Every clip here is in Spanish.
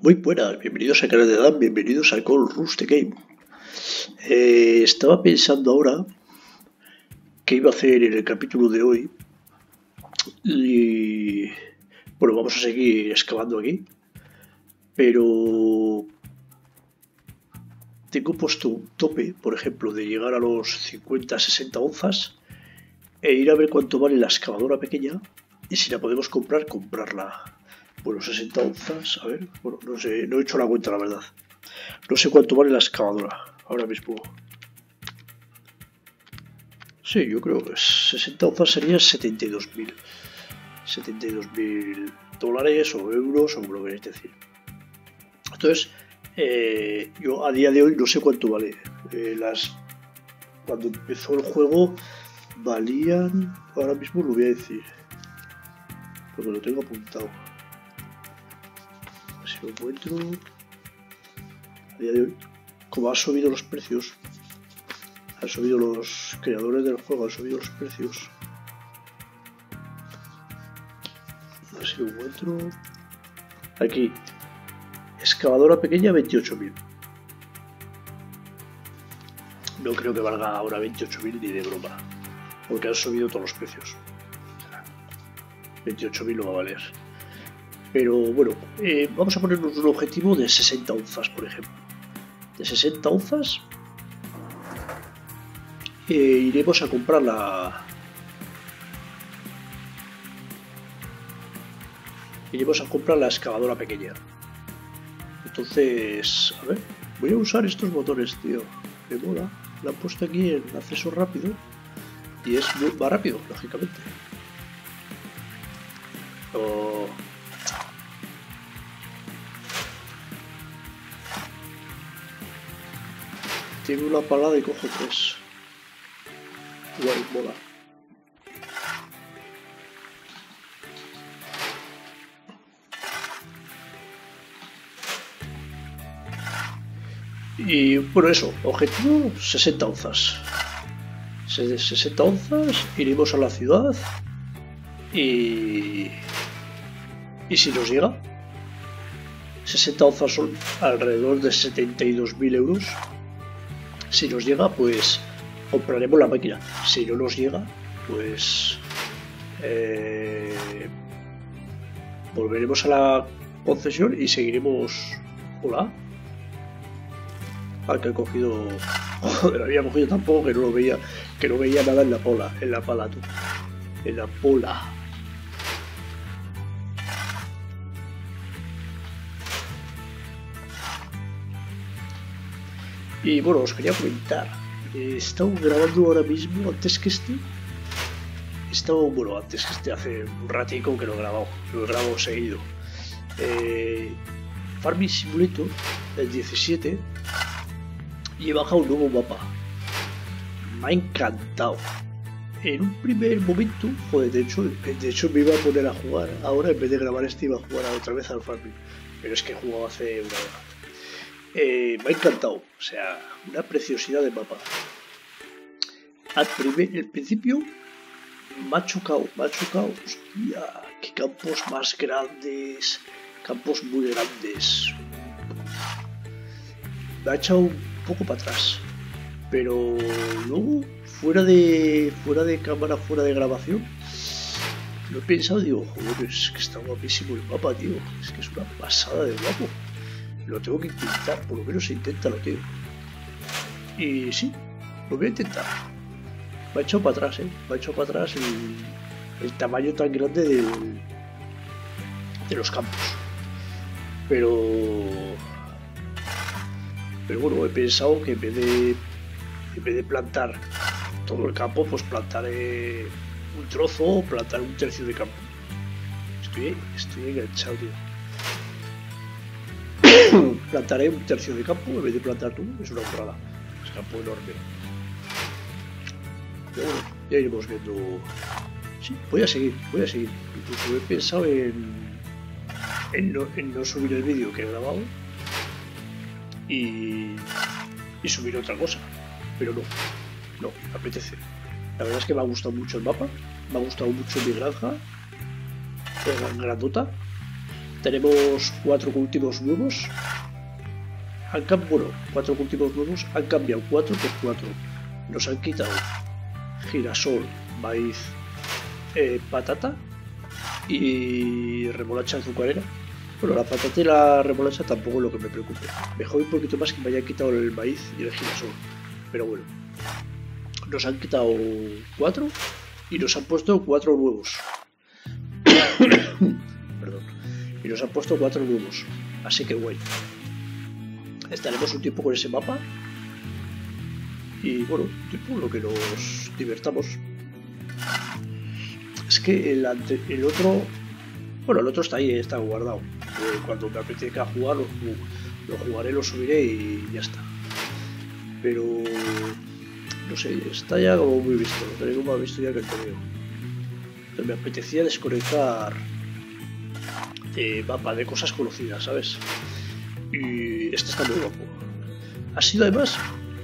Muy buenas, bienvenidos a Canal de Dan, bienvenidos al Call Rush the Game. Estaba pensando ahora qué iba a hacer en el capítulo de hoy. Y bueno, vamos a seguir excavando aquí. Pero tengo puesto un tope, por ejemplo, de llegar a los 50-60 onzas e ir a ver cuánto vale la excavadora pequeña y si la podemos comprar, comprarla. Bueno, 60 onzas, a ver, bueno, no sé, no he hecho la cuenta, la verdad. No sé cuánto vale la excavadora ahora mismo. Sí, yo creo que 60 onzas serían 72.000. 72.000 dólares o euros o lo que queréis decir. Entonces, yo a día de hoy no sé cuánto vale. Cuando empezó el juego valían, ahora mismo lo voy a decir, porque lo tengo apuntado. Si lo encuentro a día de hoy, como han subido los precios, han subido los creadores del juego, han subido los precios. A ver si lo encuentro aquí. Excavadora pequeña 28.000. No creo que valga ahora 28.000 ni de broma, porque han subido todos los precios. 28.000 no va a valer. Pero bueno, vamos a ponernos un objetivo de 60 onzas, por ejemplo. De 60 onzas iremos a comprar la excavadora pequeña. Entonces, a ver, voy a usar estos botones, tío. Me mola. La han puesto aquí en acceso rápido y es más rápido, lógicamente. Tengo una palada y cojo 3. Igual, mola. Y bueno, eso, objetivo 60 onzas. 60 onzas, iremos a la ciudad y si nos llega, 60 onzas son alrededor de 72.000 euros. Si nos llega, pues compraremos la máquina. Si no nos llega, pues volveremos a la concesión y seguiremos. Hola. Que he cogido. Joder, había cogido tampoco que no veía nada en la pala, tú. En la pola. Y bueno, os quería comentar. He estado grabando ahora mismo, antes que este, hace un ratico que lo he grabado seguido. Farming Simulator, el 17, y he bajado un nuevo mapa. Me ha encantado. En un primer momento, joder, de hecho me iba a poner a jugar. Ahora en vez de grabar iba a jugar otra vez al Farming. Pero es que he jugado hace una hora. Me ha encantado, o sea, una preciosidad de mapa. El principio me ha chocado, hostia, qué campos más grandes, campos muy grandes. Me ha echado un poco para atrás, pero luego, fuera de cámara, fuera de grabación, lo he pensado y digo, joder, es que está guapísimo el mapa, tío, es que es una pasada de guapo. Lo tengo que intentar, por lo menos inténtalo, tío. Y sí, lo voy a intentar. Me ha echado para atrás, Me ha echado para atrás el tamaño tan grande de los campos. Pero bueno, he pensado que en vez de plantar todo el campo, pues plantaré un trozo o plantar un tercio de campo. Estoy enganchado, tío. Plantaré un tercio de campo en vez de plantar tú, es una burrada. Es campo enorme. Pero bueno, ya iremos viendo. Sí, voy a seguir. Incluso he pensado en no subir el vídeo que he grabado y subir otra cosa. Pero no, me apetece. La verdad es que me ha gustado mucho el mapa, me ha gustado mucho mi granja, grandota. Tenemos 4 cultivos nuevos. Bueno, 4 cultivos nuevos. Han cambiado 4 por 4. Nos han quitado girasol, maíz, patata y remolacha azucarera. Bueno, la patata y la remolacha tampoco es lo que me preocupe. Mejor un poquito más que me hayan quitado el maíz y el girasol. Pero bueno, nos han quitado 4 y nos han puesto 4 nuevos. Perdón. Y nos han puesto 4 nuevos. Así que guay. Estaremos un tiempo con ese mapa. Y bueno, un tiempo lo que nos divertamos. Es que el otro... Bueno, el otro está ahí, está guardado. Cuando me apetezca jugar, lo jugaré, lo subiré y ya está. Pero... no sé, está ya como muy visto. Lo tengo más visto ya que el torneo. Entonces me apetecía desconectar mapa de cosas conocidas, ¿sabes? Y este está muy guapo. Ha sido además...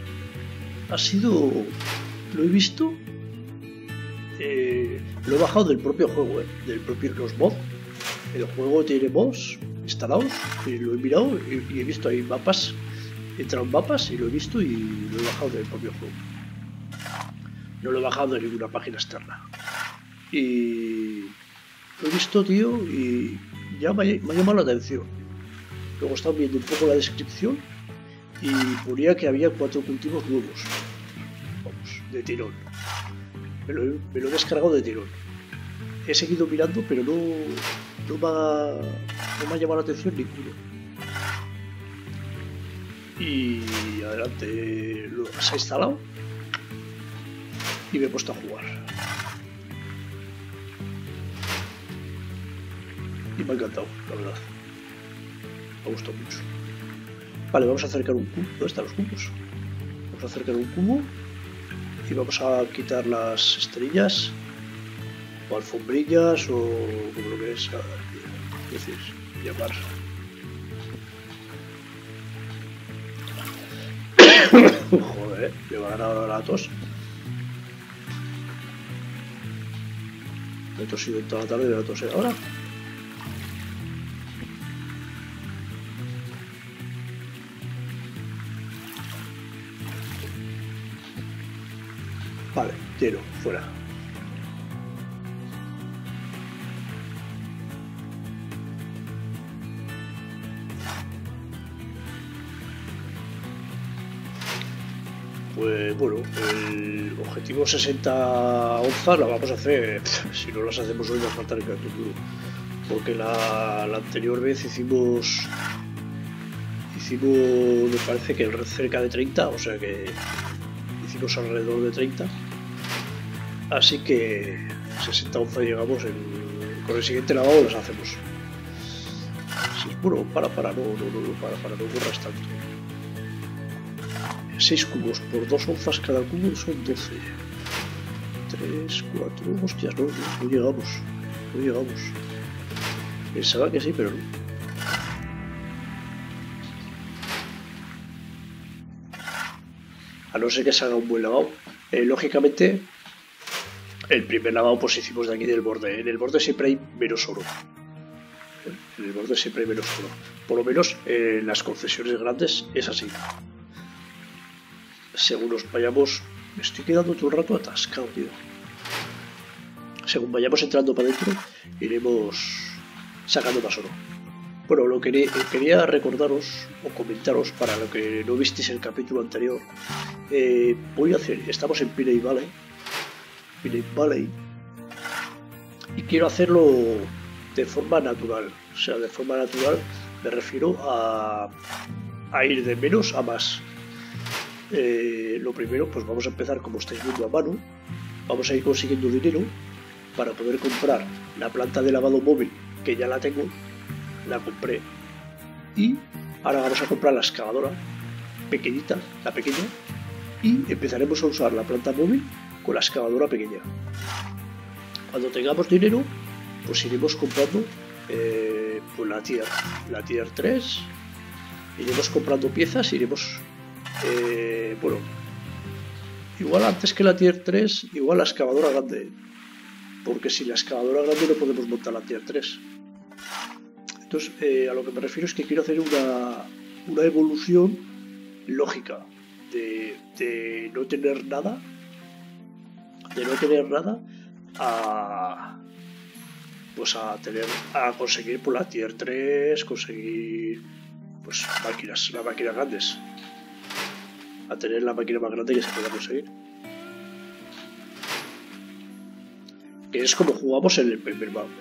lo he visto... lo he bajado del propio juego, del propio los mods. El juego tiene mods instalados y lo he mirado y he visto ahí mapas. He entrado en mapas y lo he visto y lo he bajado del propio juego. No lo he bajado de ninguna página externa. Y lo he visto, tío, y ya me ha llamado la atención. Luego he estado viendo un poco la descripción y ponía que había 4 cultivos nuevos. Vamos, de tirón. Me lo he descargado de tirón. He seguido mirando, pero no me ha llamado la atención ninguno. Y adelante, se ha instalado y me he puesto a jugar. Y me ha encantado, la verdad. Me ha gustado mucho. Vale, vamos a acercar un cubo. ¿Dónde están los cubos? Vamos a acercar un cubo y vamos a quitar las estrellas o alfombrillas o como lo que es decir, llamar. Joder, me va a ganar la tos. Me he tosido toda la tarde y me voy a toser ahora. Vale, tiro, fuera. Pues bueno, el objetivo 60 onzas la vamos a hacer, si no las hacemos hoy va a faltar el capítulo, porque la anterior vez hicimos me parece que cerca de 30, o sea que hicimos alrededor de 30, así que 60 onzas llegamos, con el siguiente lavado las hacemos. Sí, bueno, para, no borras tanto. 6 cubos por 2 onzas cada cubo son 12. 3, 4, hostias, no llegamos. Pensaba que sí, pero no. A no ser que salga un buen lavado. Lógicamente, el primer lavado pues hicimos de aquí del borde. En el borde siempre hay menos oro. Por lo menos en las concesiones grandes es así. Según nos vayamos... Me estoy quedando todo el rato atascado, tío. Según vayamos entrando para adentro, iremos sacando más oro. Bueno, lo que quería recordaros o comentaros, para lo que no visteis el capítulo anterior, voy a hacer... Estamos en Piney Valley. Y quiero hacerlo de forma natural. O sea, de forma natural me refiero a ir de menos a más. Lo primero, pues vamos a empezar como estáis viendo a mano. Vamos a ir consiguiendo dinero para poder comprar la planta de lavado móvil, que ya la tengo, la compré, y ahora vamos a comprar la excavadora pequeñita, la pequeña, y empezaremos a usar la planta móvil con la excavadora pequeña. Cuando tengamos dinero, pues iremos comprando pues la tier 3, iremos comprando piezas, iremos bueno, igual antes que la tier 3, igual la excavadora grande, porque si la excavadora grande no podemos montar la tier 3. Entonces, a lo que me refiero es que quiero hacer una evolución lógica de no tener nada, pues a conseguir por la tier 3, conseguir pues máquinas grandes, a tener la máquina más grande que se pueda conseguir, que es como jugamos en el primer mapa.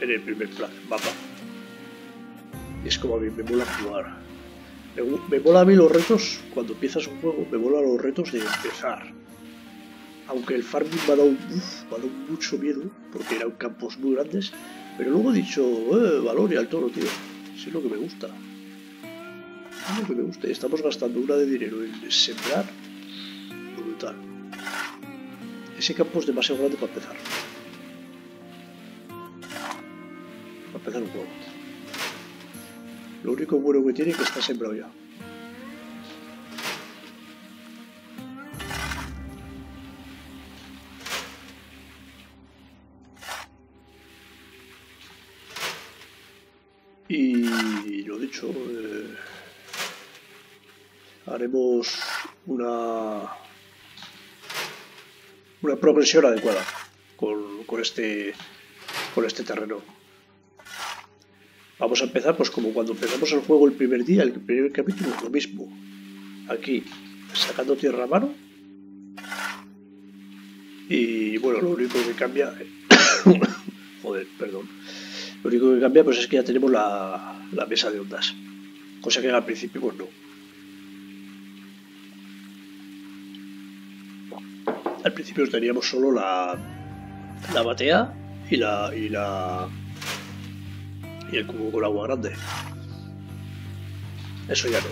Y es como a mí me mola jugar. Me mola a mí los retos cuando empiezas un juego, me mola los retos de empezar. Aunque el farming me ha dado mucho miedo, porque eran campos muy grandes, pero luego he dicho, Valoria al toro, tío. Sí, es lo que me gusta. Es lo que me gusta. Y estamos gastando una de dinero en sembrar. Brutal. Ese campo es demasiado grande para empezar. Para empezar un juego. Lo único bueno que tiene es que está sembrado ya. Y lo dicho, haremos una progresión adecuada con este terreno. Vamos a empezar pues como cuando empezamos el juego el primer día, el primer capítulo, lo mismo. Aquí, sacando tierra a mano. Y bueno, lo único que cambia... Joder, perdón. Lo único que cambia pues es que ya tenemos la mesa de ondas. Cosa que al principio pues no. Al principio teníamos solo la batea y el cubo con agua grande. Eso ya no.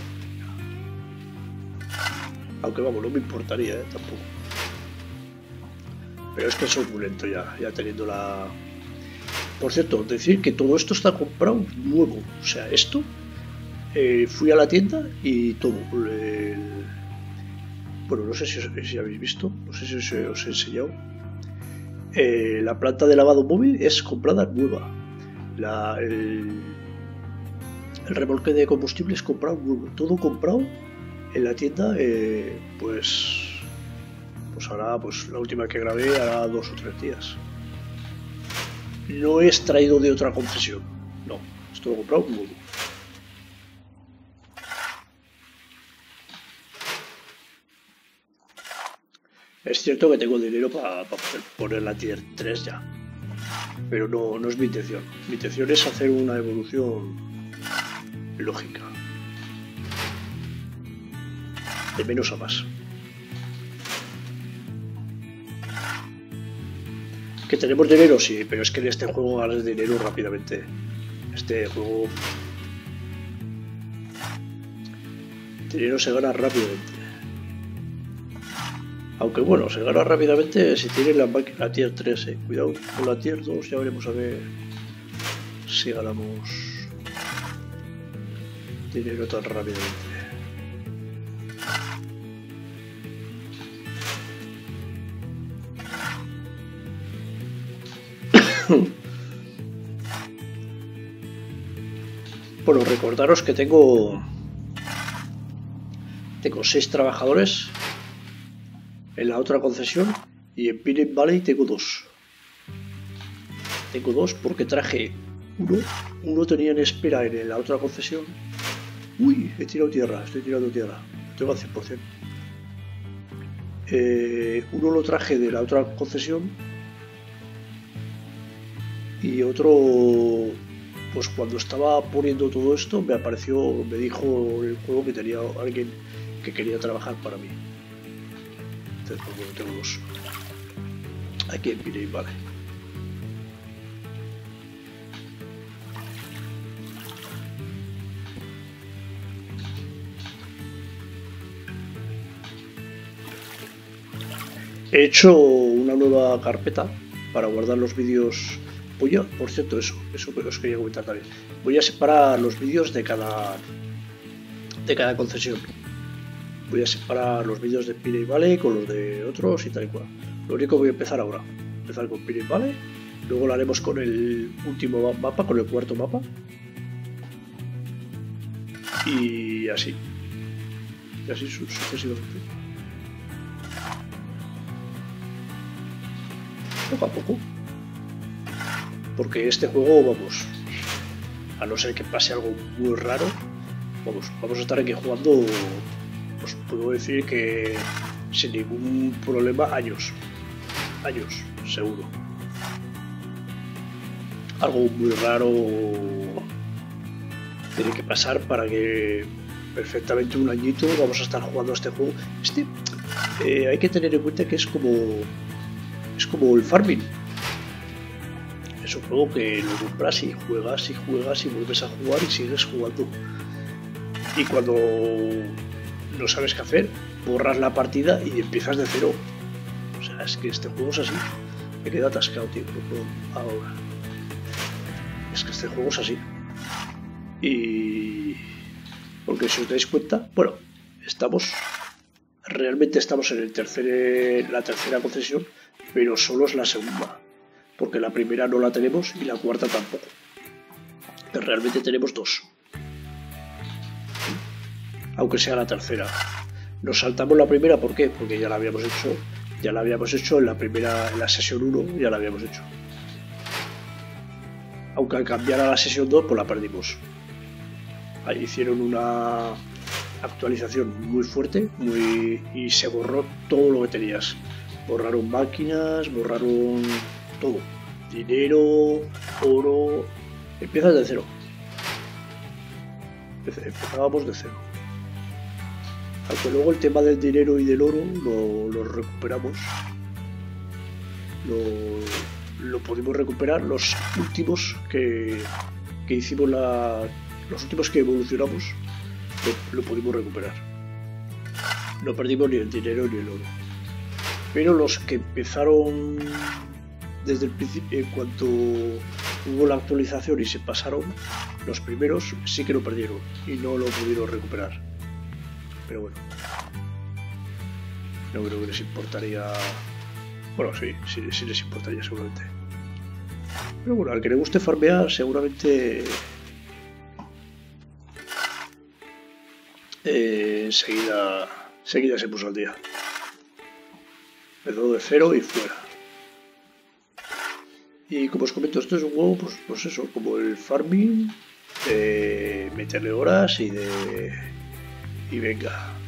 Aunque vamos, no me importaría, tampoco. Pero es que soy muy lento ya teniendo la... Por cierto, decir que todo esto está comprado nuevo. O sea, esto... fui a la tienda y todo. Bueno, no sé si habéis visto. No sé si os he enseñado. La planta de lavado móvil es comprada nueva. El remolque de combustible es comprado nuevo. Todo comprado en la tienda. Pues hará, pues la última que grabé hará 2 o 3 días. No he extraído de otra concesión. No, es todo comprado nuevo. Es cierto que tengo dinero para poner la tier 3 ya. Pero no es mi intención. Mi intención es hacer una evolución lógica. De menos a más. ¿Que tenemos dinero? Sí, pero es que en este juego ganas dinero rápidamente. Este juego... dinero se gana rápidamente. Aunque bueno, se gana rápidamente si tiene la tier 3. Cuidado con la tier 2, ya veremos a ver si ganamos dinero tan rápidamente. Bueno, recordaros que tengo 6 trabajadores en la otra concesión y en Piney Valley tengo 2. Tengo 2 porque traje uno tenía en espera en la otra concesión. Uy, he tirado tierra, estoy tirando tierra, tengo al 100%. Uno lo traje de la otra concesión y otro, pues cuando estaba poniendo todo esto me dijo el juego que tenía alguien que quería trabajar para mí. Entonces, pues bueno, tengo 2 aquí en Piney Valley. He hecho una nueva carpeta para guardar los vídeos. Por cierto, eso os quería comentar también. Voy a separar los vídeos de cada concesión. Voy a separar los vídeos de Piney Valley con los de otros y tal y cual. Lo único que voy a empezar ahora. Empezar con Piney Valley. Luego lo haremos con el último mapa, con el cuarto mapa. y así sucesivamente, poco a poco, porque este juego, vamos, a no ser que pase algo muy raro, vamos a estar aquí jugando, os puedo decir que sin ningún problema años, seguro. Algo muy raro tiene que pasar para que perfectamente un añito vamos a estar jugando a este juego. Hay que tener en cuenta que es como el farming. Es un juego que lo compras y juegas y vuelves a jugar y sigues jugando. Y cuando no sabes qué hacer, borras la partida y empiezas de cero. O sea, es que este juego es así. Me queda atascado, tío. Ahora. Es que este juego es así. Y porque si os dais cuenta, bueno, realmente estamos en la tercera concesión, pero solo es la segunda, porque la primera no la tenemos y la cuarta tampoco. Pero realmente tenemos dos, aunque sea la tercera. Nos saltamos la primera, ¿por qué? Porque ya la habíamos hecho en la sesión 1, ya la habíamos hecho. Aunque al cambiar a la sesión 2, pues la perdimos. Ahí hicieron una actualización muy fuerte y se borró todo lo que tenías. Borraron máquinas, borraron todo. Dinero, oro. Empiezas de cero. Empezábamos de cero. Aunque luego el tema del dinero y del oro lo recuperamos. Lo pudimos recuperar los últimos que hicimos los últimos que evolucionamos lo pudimos recuperar. No perdimos ni el dinero ni el oro, pero los que empezaron desde el principio, en cuanto hubo la actualización y se pasaron, los primeros sí que lo perdieron y no lo pudieron recuperar. Pero bueno, no creo que les importaría. Bueno, sí les importaría seguramente. Pero bueno, al que le guste farmear seguramente enseguida se puso al día. Empezó de cero y fuera. Y como os comento, esto es un juego, pues eso, como el farming, de meterle horas y venga.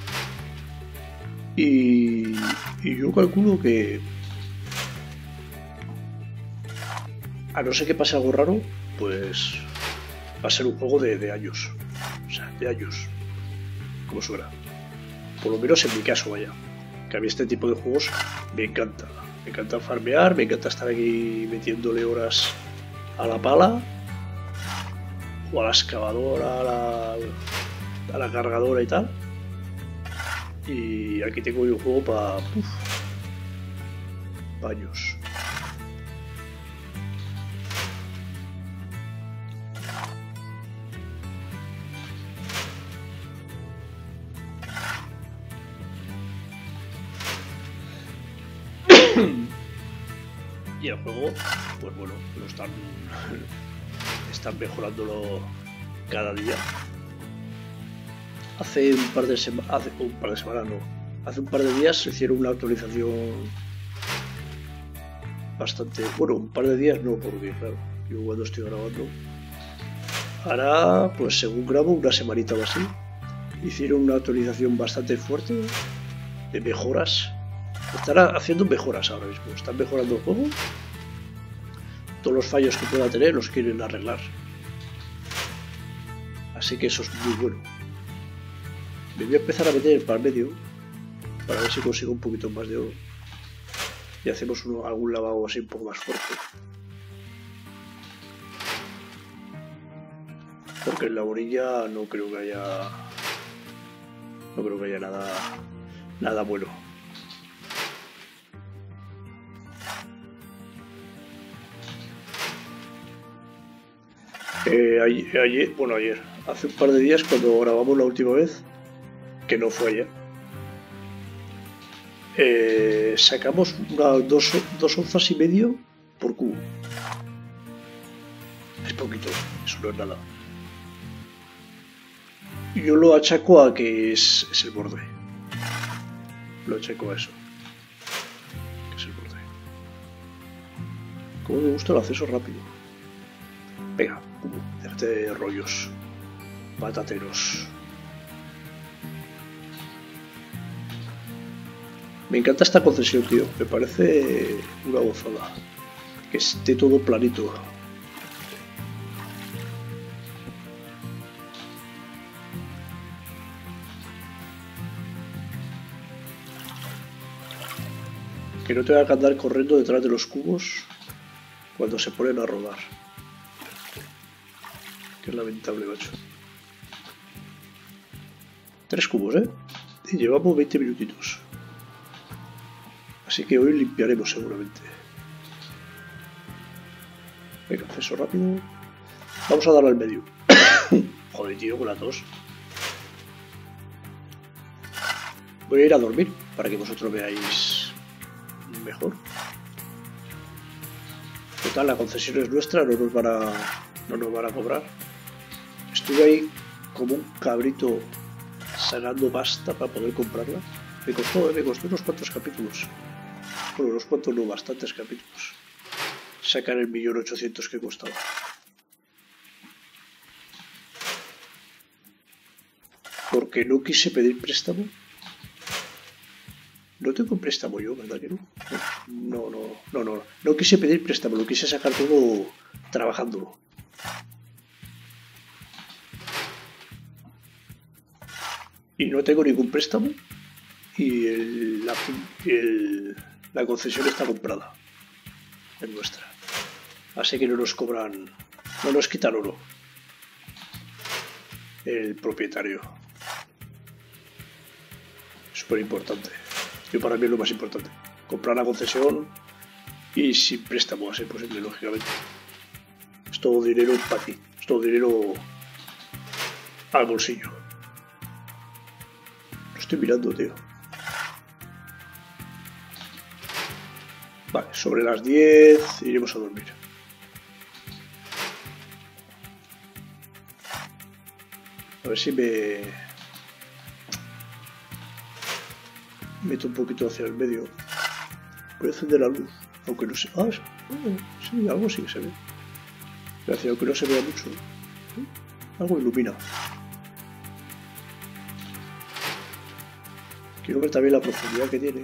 Y yo calculo que, a no ser que pase algo raro, pues va a ser un juego de años. O sea, de años. Como suena. Por lo menos en mi caso, vaya. Que a mí este tipo de juegos me encanta. Me encanta farmear, me encanta estar aquí metiéndole horas a la pala, o a la excavadora, a la cargadora y tal. Y aquí tengo un juego para años. Y el juego, pues bueno, están mejorándolo cada día. Hace un par de semanas no. Hace un par de días se hicieron una actualización bastante. Bueno, un par de días no, porque claro, yo cuando estoy grabando. Ahora, pues según grabo, una semanita o así, hicieron una actualización bastante fuerte de mejoras. Están haciendo mejoras ahora mismo, están mejorando el juego. Todos los fallos que pueda tener los quieren arreglar. Así que eso es muy bueno. Me voy a empezar a meter para el medio, para ver si consigo un poquito más de oro. Y hacemos algún lavado así un poco más fuerte. Porque en la orilla no creo que haya nada bueno. Ayer, hace un par de días cuando grabamos la última vez, que no fue ayer, sacamos dos onzas y medio por cubo. Es poquito, eso no es nada. Yo lo achaco a que es el borde. Lo achaco a eso. Que es el borde. Como me gusta el acceso rápido. Venga, déjate de rollos. Patateros. Me encanta esta concesión, tío. Me parece una gozada. Que esté todo planito. Que no tenga que andar corriendo detrás de los cubos cuando se ponen a rodar. Que es lamentable, macho. 3 cubos, ¿eh? Y llevamos 20 minutitos. Así que hoy limpiaremos seguramente. Venga, acceso rápido. Vamos a darle al medio. Joder, tío, con la tos. Voy a ir a dormir para que vosotros veáis mejor. Total, la concesión es nuestra, no nos van a cobrar. Estuve ahí como un cabrito sacando pasta para poder comprarla. Me costó unos cuantos capítulos. Bueno, unos cuantos no, bastantes capítulos. Sacar el 1.800.000 que costaba. Porque no quise pedir préstamo. No tengo préstamo yo, ¿verdad que no? No quise pedir préstamo, lo quise sacar todo trabajándolo. Y no tengo ningún préstamo. Y la concesión está comprada. Es nuestra. Así que no nos cobran, no nos quitan oro. El propietario. Súper importante. Yo para mí es lo más importante. Comprar la concesión y sin préstamo a ser posible, lógicamente. Es todo dinero para ti. Es todo dinero al bolsillo. Lo estoy mirando, tío. Vale, sobre las 10 iremos a dormir. A ver si me meto un poquito hacia el medio. Voy a encender la luz, aunque no se... Ah, sí, algo sí que se ve. Gracias, aunque no se vea mucho. Algo ilumina. Quiero ver también la profundidad que tiene.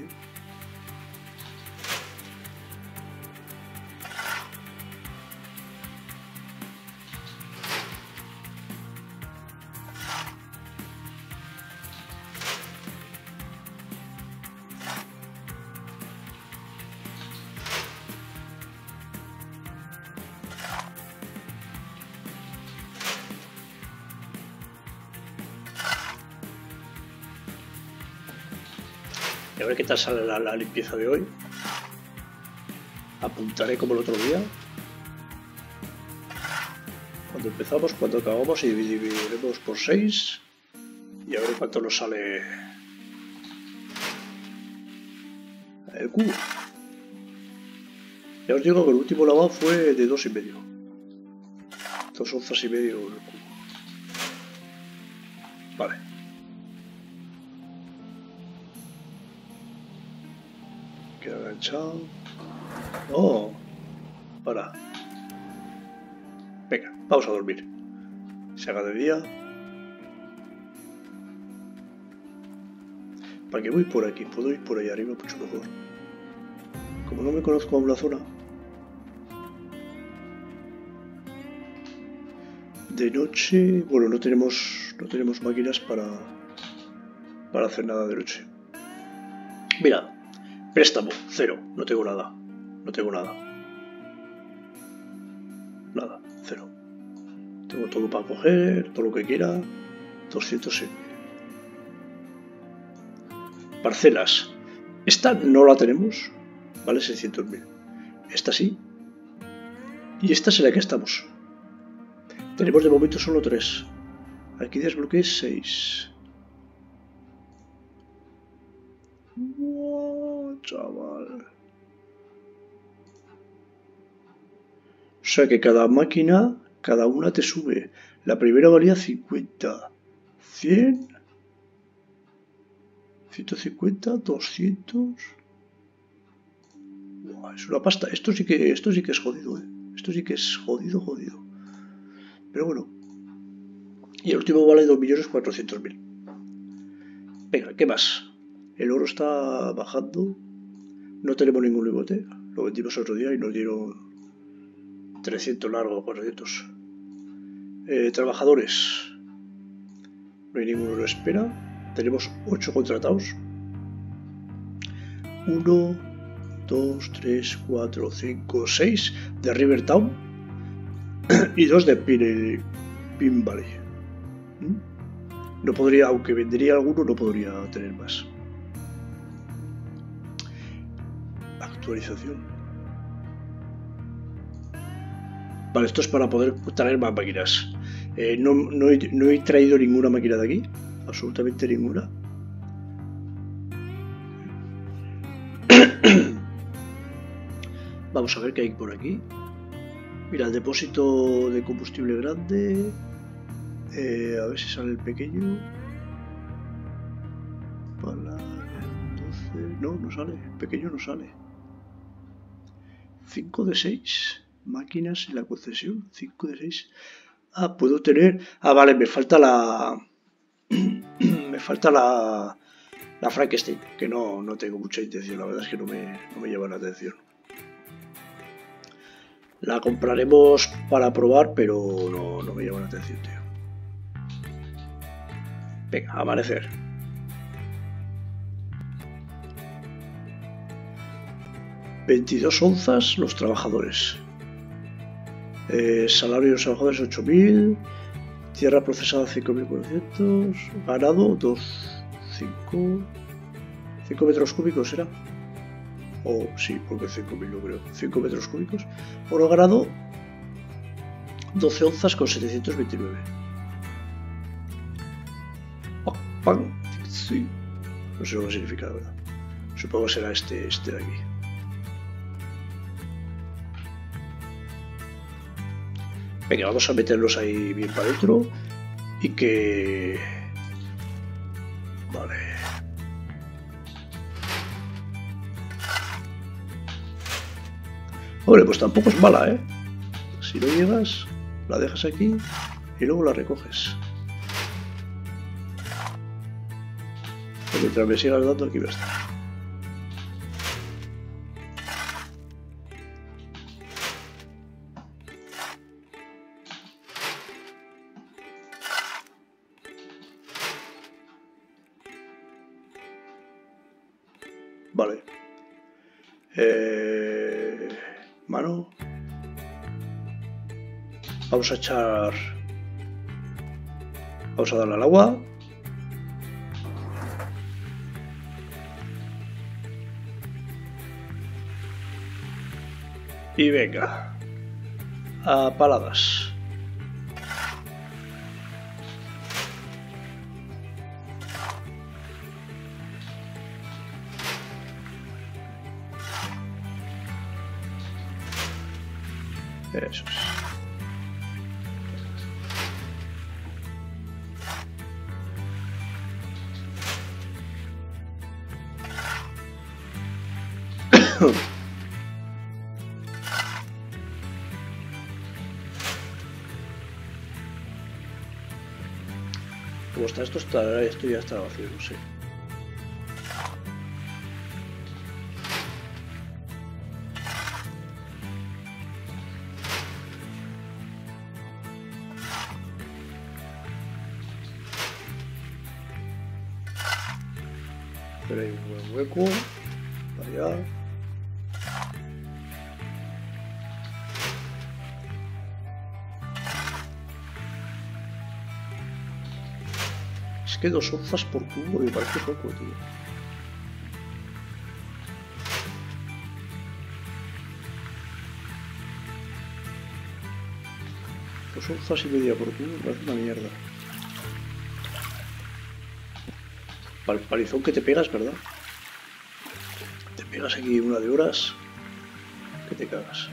Y a ver qué tal sale la limpieza de hoy. Apuntaré como el otro día. Cuando empezamos, cuando acabamos y dividiremos por 6. Y a ver cuánto nos sale el cubo. Ya os digo que el último lavado fue de 2,5. 2 onzas y medio el cubo. Vale. Queda enganchado. Oh. Para. Venga, vamos a dormir. Se haga de día. ¿Para qué voy por aquí? Puedo ir por ahí arriba mucho mejor. Como no me conozco aún la zona. De noche, bueno, no tenemos máquinas para hacer nada de noche. Mira, préstamo, 0, no tengo nada. Nada, 0. Tengo todo para coger, todo lo que quiera. 206.000. Parcelas. Esta no la tenemos, vale 600.000. Esta sí. Y esta es en la que estamos. Tenemos de momento solo 3. Aquí desbloqueé 6. ¡Wow, chaval! O sea que cada máquina, cada una te sube. La primera valía 50. 100, 150, 200. Buah, es una pasta. Esto sí que es jodido, Esto sí que es jodido. Pero bueno. Y el último vale 2.400.000. Venga, ¿qué más? El oro está bajando. No tenemos ningún lingote. Lo vendimos otro día y nos dieron 300 largos, 400. Trabajadores. No hay ninguno que lo espera. Tenemos 8 contratados. 1, 2, 3, 4, 5, 6 de Rivertown y 2 de Pin Valley. No podría, aunque vendería alguno, no podría tener más. Actualización. Vale, esto es para poder traer más máquinas. No he traído ninguna máquina de aquí, absolutamente ninguna. Vamos a ver qué hay por aquí. Mira, el depósito de combustible grande. A ver si sale el pequeño. Para 12. No sale. El pequeño no sale. 5 de 6. Máquinas en la concesión. 5 de 6. Ah, puedo tener. Ah, vale, me falta la. Me falta la Frankenstein, que no tengo mucha intención. La verdad es que no me llama la atención. La compraremos para probar, pero no me llama la atención, tío. Venga, amanecer. $22 onzas los trabajadores. Salario de los trabajadores 8.000. Tierra procesada 5.400. Ganado 5 metros cúbicos será. O sí, porque 5.000 no creo. 5 metros cúbicos. Oro ganado 12 onzas con 729. Sí. No sé lo que significa, la verdad. Supongo que será este de aquí. Venga, vamos a meterlos ahí bien para adentro. Y que... Vale. Hombre, pues tampoco es mala, ¿eh? Si no llegas, la dejas aquí y luego la recoges. Y mientras me sigas dando, aquí va a estar. Vale. Mano. Vamos a echar... Vamos a darle al agua. Y venga. A paladas. Eso es. ¿Cómo está esto? Esto ya está vacío, no sé. Pero hay un buen hueco. Allá. Es que 2 onzas por cubo me parece poco, tío. Dos 2 onzas y media por cubo me parece una mierda. Para el palizón que te pegas, ¿verdad? Te pegas aquí una de horas que te cagas.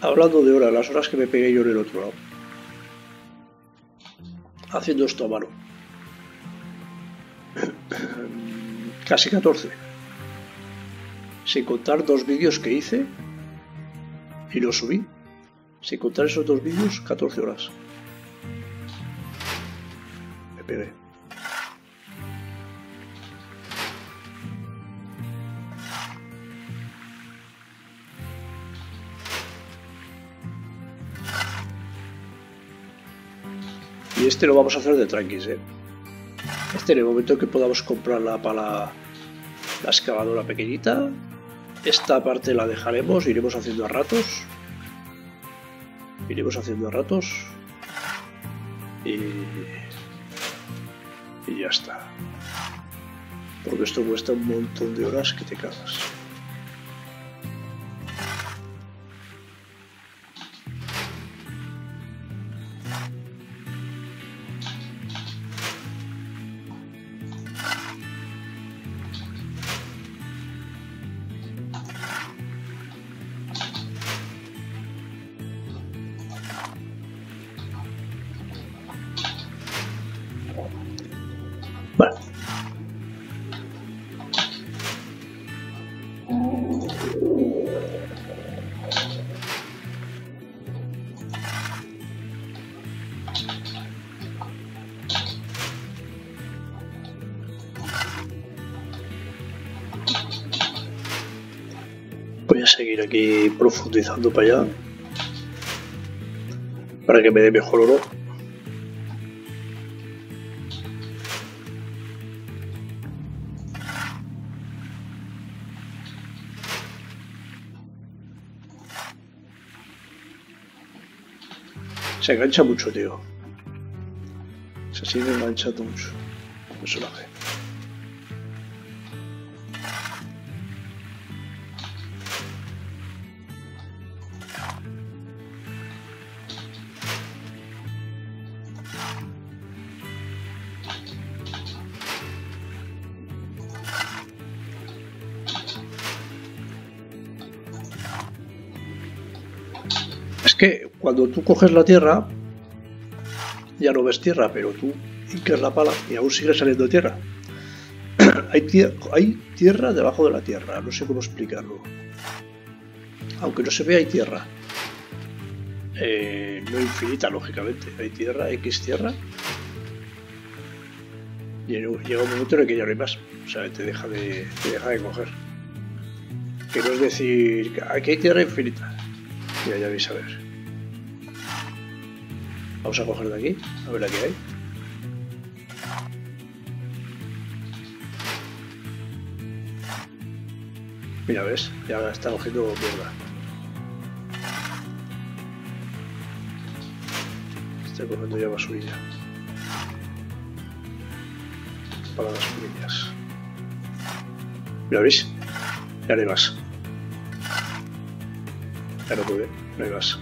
Hablando de horas, las horas que me pegué yo en el otro lado. Haciendo esto a mano. Casi 14. Sin contar 2 vídeos que hice y los subí. Sin contar esos 2 vídeos, 14 horas. Me pegué. Y este lo vamos a hacer de tranquis, Este en el momento que podamos comprarla para la excavadora pequeñita. Esta parte la dejaremos, iremos haciendo a ratos. Y ya está. Porque esto cuesta un montón de horas que te cagas. Bueno. Voy a seguir aquí profundizando para allá para que me dé mejor oro. Se engancha mucho, tío. Se sigue enganchando mucho el personaje. Es que cuando tú coges la tierra, ya no ves tierra, pero tú hincas la pala y aún sigue saliendo tierra. Hay tierra debajo de la tierra, no sé cómo explicarlo. Aunque no se vea, hay tierra. No infinita, lógicamente. Hay tierra, X tierra. Y llega un momento en el que ya no hay más. O sea, te deja de coger. Que no es decir, aquí hay tierra infinita. Ya vais a ver. Vamos a coger de aquí, a ver aquí hay. Mira, ves, ya está cogiendo mierda. Está cogiendo ya basurilla. Para las basurillas. Mira, ¿veis? Ya no hay más. Ya no puede, no hay más.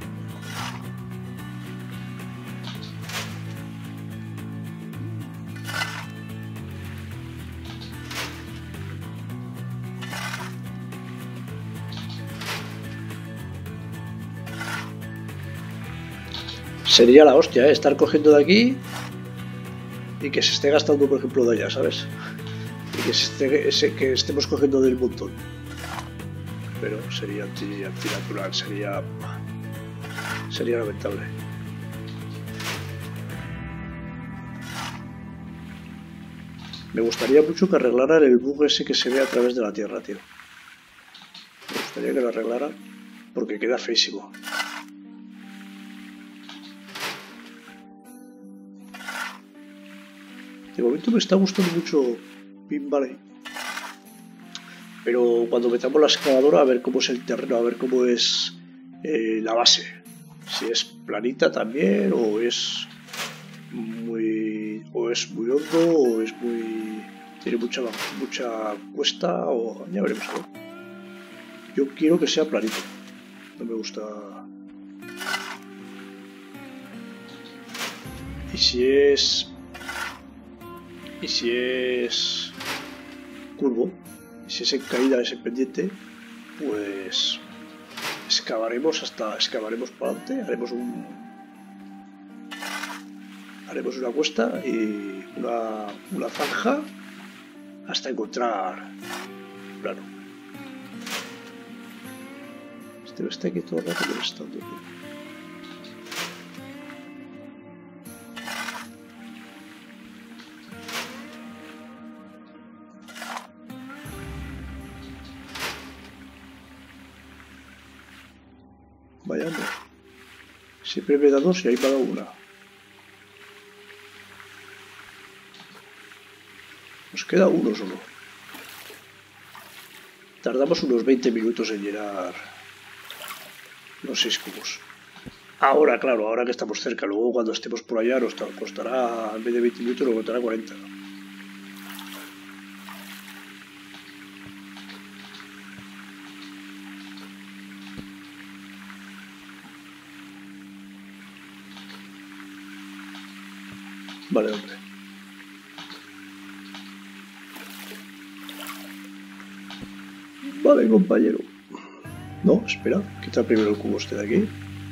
Sería la hostia, estar cogiendo de aquí y que se esté gastando, por ejemplo, de allá, ¿sabes? Y que estemos cogiendo del montón. Pero sería antinatural, sería lamentable. Me gustaría mucho que arreglaran el bug ese que se ve a través de la tierra, tío. Me gustaría que lo arreglaran porque queda feísimo. De momento me está gustando mucho Pin Valley. Pero cuando metamos la excavadora a ver cómo es el terreno, a ver cómo es la base. Si es planita también, o es muy hondo, o es muy... tiene mucha cuesta, o ya veremos a ver. Yo quiero que sea planito. No me gusta... Y si es curvo, si es en caída, es en pendiente, pues excavaremos para adelante, haremos una cuesta y una zanja hasta encontrar plano. Este está aquí todo el rato molestando. Vaya hombre. Siempre me da dos y ahí me ha dado una. Nos queda uno solo. Tardamos unos 20 minutos en llenar los 6 cubos. Ahora, claro, ahora que estamos cerca. Luego cuando estemos por allá nos costará, en vez de 20 minutos, nos costará 40. Vale, hombre. Vale, compañero. No, espera. Quita primero el cubo este de aquí.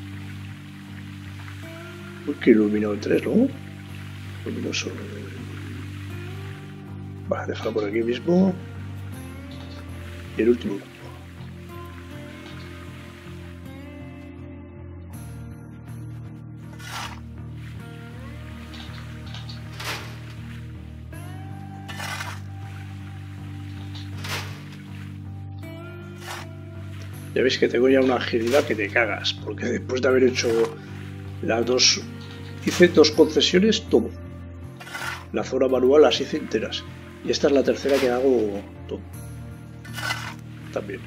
Uy, que iluminado en 3, ¿no? Luminoso. Vale, déjalo por aquí mismo. Y el último cubo. Ya veis que tengo ya una agilidad que te cagas, porque después de haber hecho las dos, hice 2 concesiones, todo. La zona manual las hice enteras. Y esta es la tercera que hago todo. También.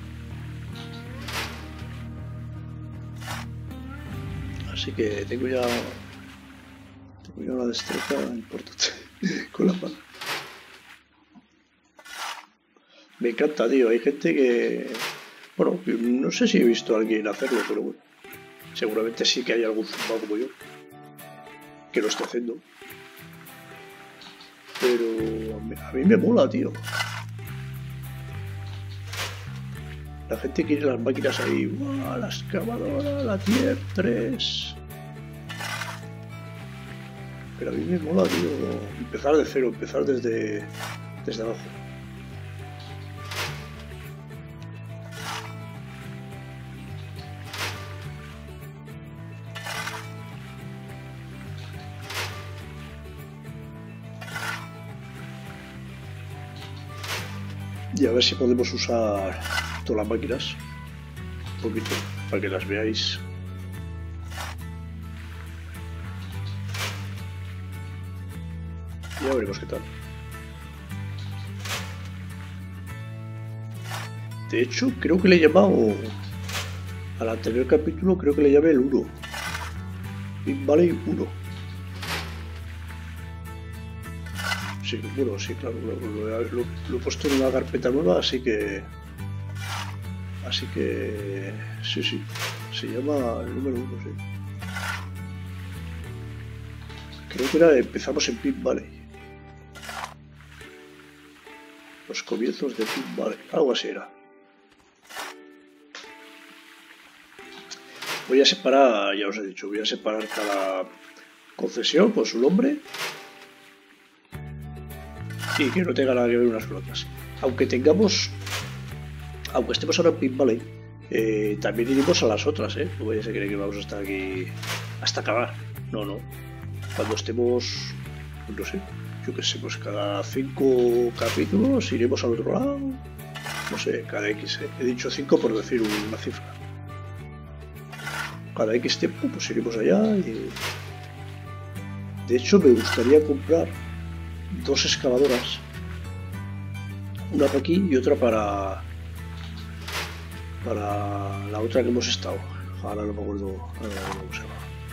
Así que tengo ya una destreza importante con la mano. Me encanta, tío. Hay gente que... Bueno, no sé si he visto a alguien hacerlo, pero bueno. Seguramente sí que hay algún zumbao como yo que lo esté haciendo. Pero a mí me mola, tío. La gente quiere las máquinas ahí. ¡Wow! La excavadora, la Tier 3. Pero a mí me mola, tío. Empezar de cero, empezar desde abajo. Y a ver si podemos usar todas las máquinas un poquito para que las veáis. Ya veremos qué tal. De hecho, creo que le he llamado al anterior capítulo, creo que le llamé el 1. Big Valley 1. Sí, bueno, sí, claro, lo he puesto en una carpeta nueva, así que sí, se llama el número 1, sí. Creo que empezamos en Pit Valley. Los comienzos de Pit Valley, algo así era. Voy a separar, ya os he dicho, voy a separar cada concesión con su nombre. Y que no tenga nada que ver unas con otras. Aunque estemos ahora en Pit Valley, también iremos a las otras, No vaya a ser que vamos a estar aquí hasta acabar. No. Cuando estemos, no sé, yo qué sé, pues cada 5 capítulos iremos al otro lado. No sé, cada X, He dicho 5 por decir una cifra. Cada X tiempo, pues iremos allá y... De hecho, me gustaría comprar 2 excavadoras, una para aquí y otra para la otra que hemos estado. Ahora no me acuerdo cómo se llama.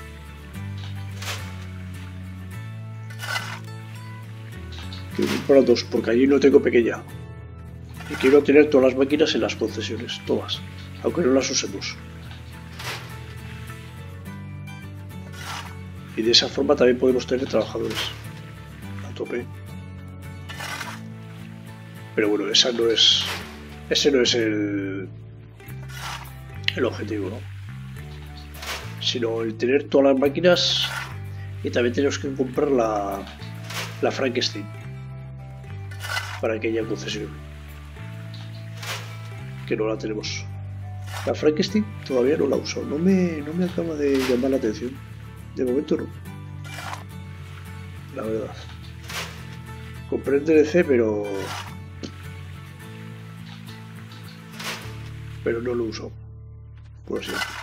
Quiero comprar 2 porque allí no tengo pequeña y quiero tener todas las máquinas en las concesiones, todas, aunque no las usemos. Y de esa forma también podemos tener trabajadores a tope. Pero bueno, ese no es el objetivo, ¿no? Sino el tener todas las máquinas y también tenemos que comprar la Frankenstein para aquella concesión, que no la tenemos. La Frankenstein todavía no la uso, no me acaba de llamar la atención. De momento no. La verdad. Compré el DLC, pero no lo uso. Por así decirlo.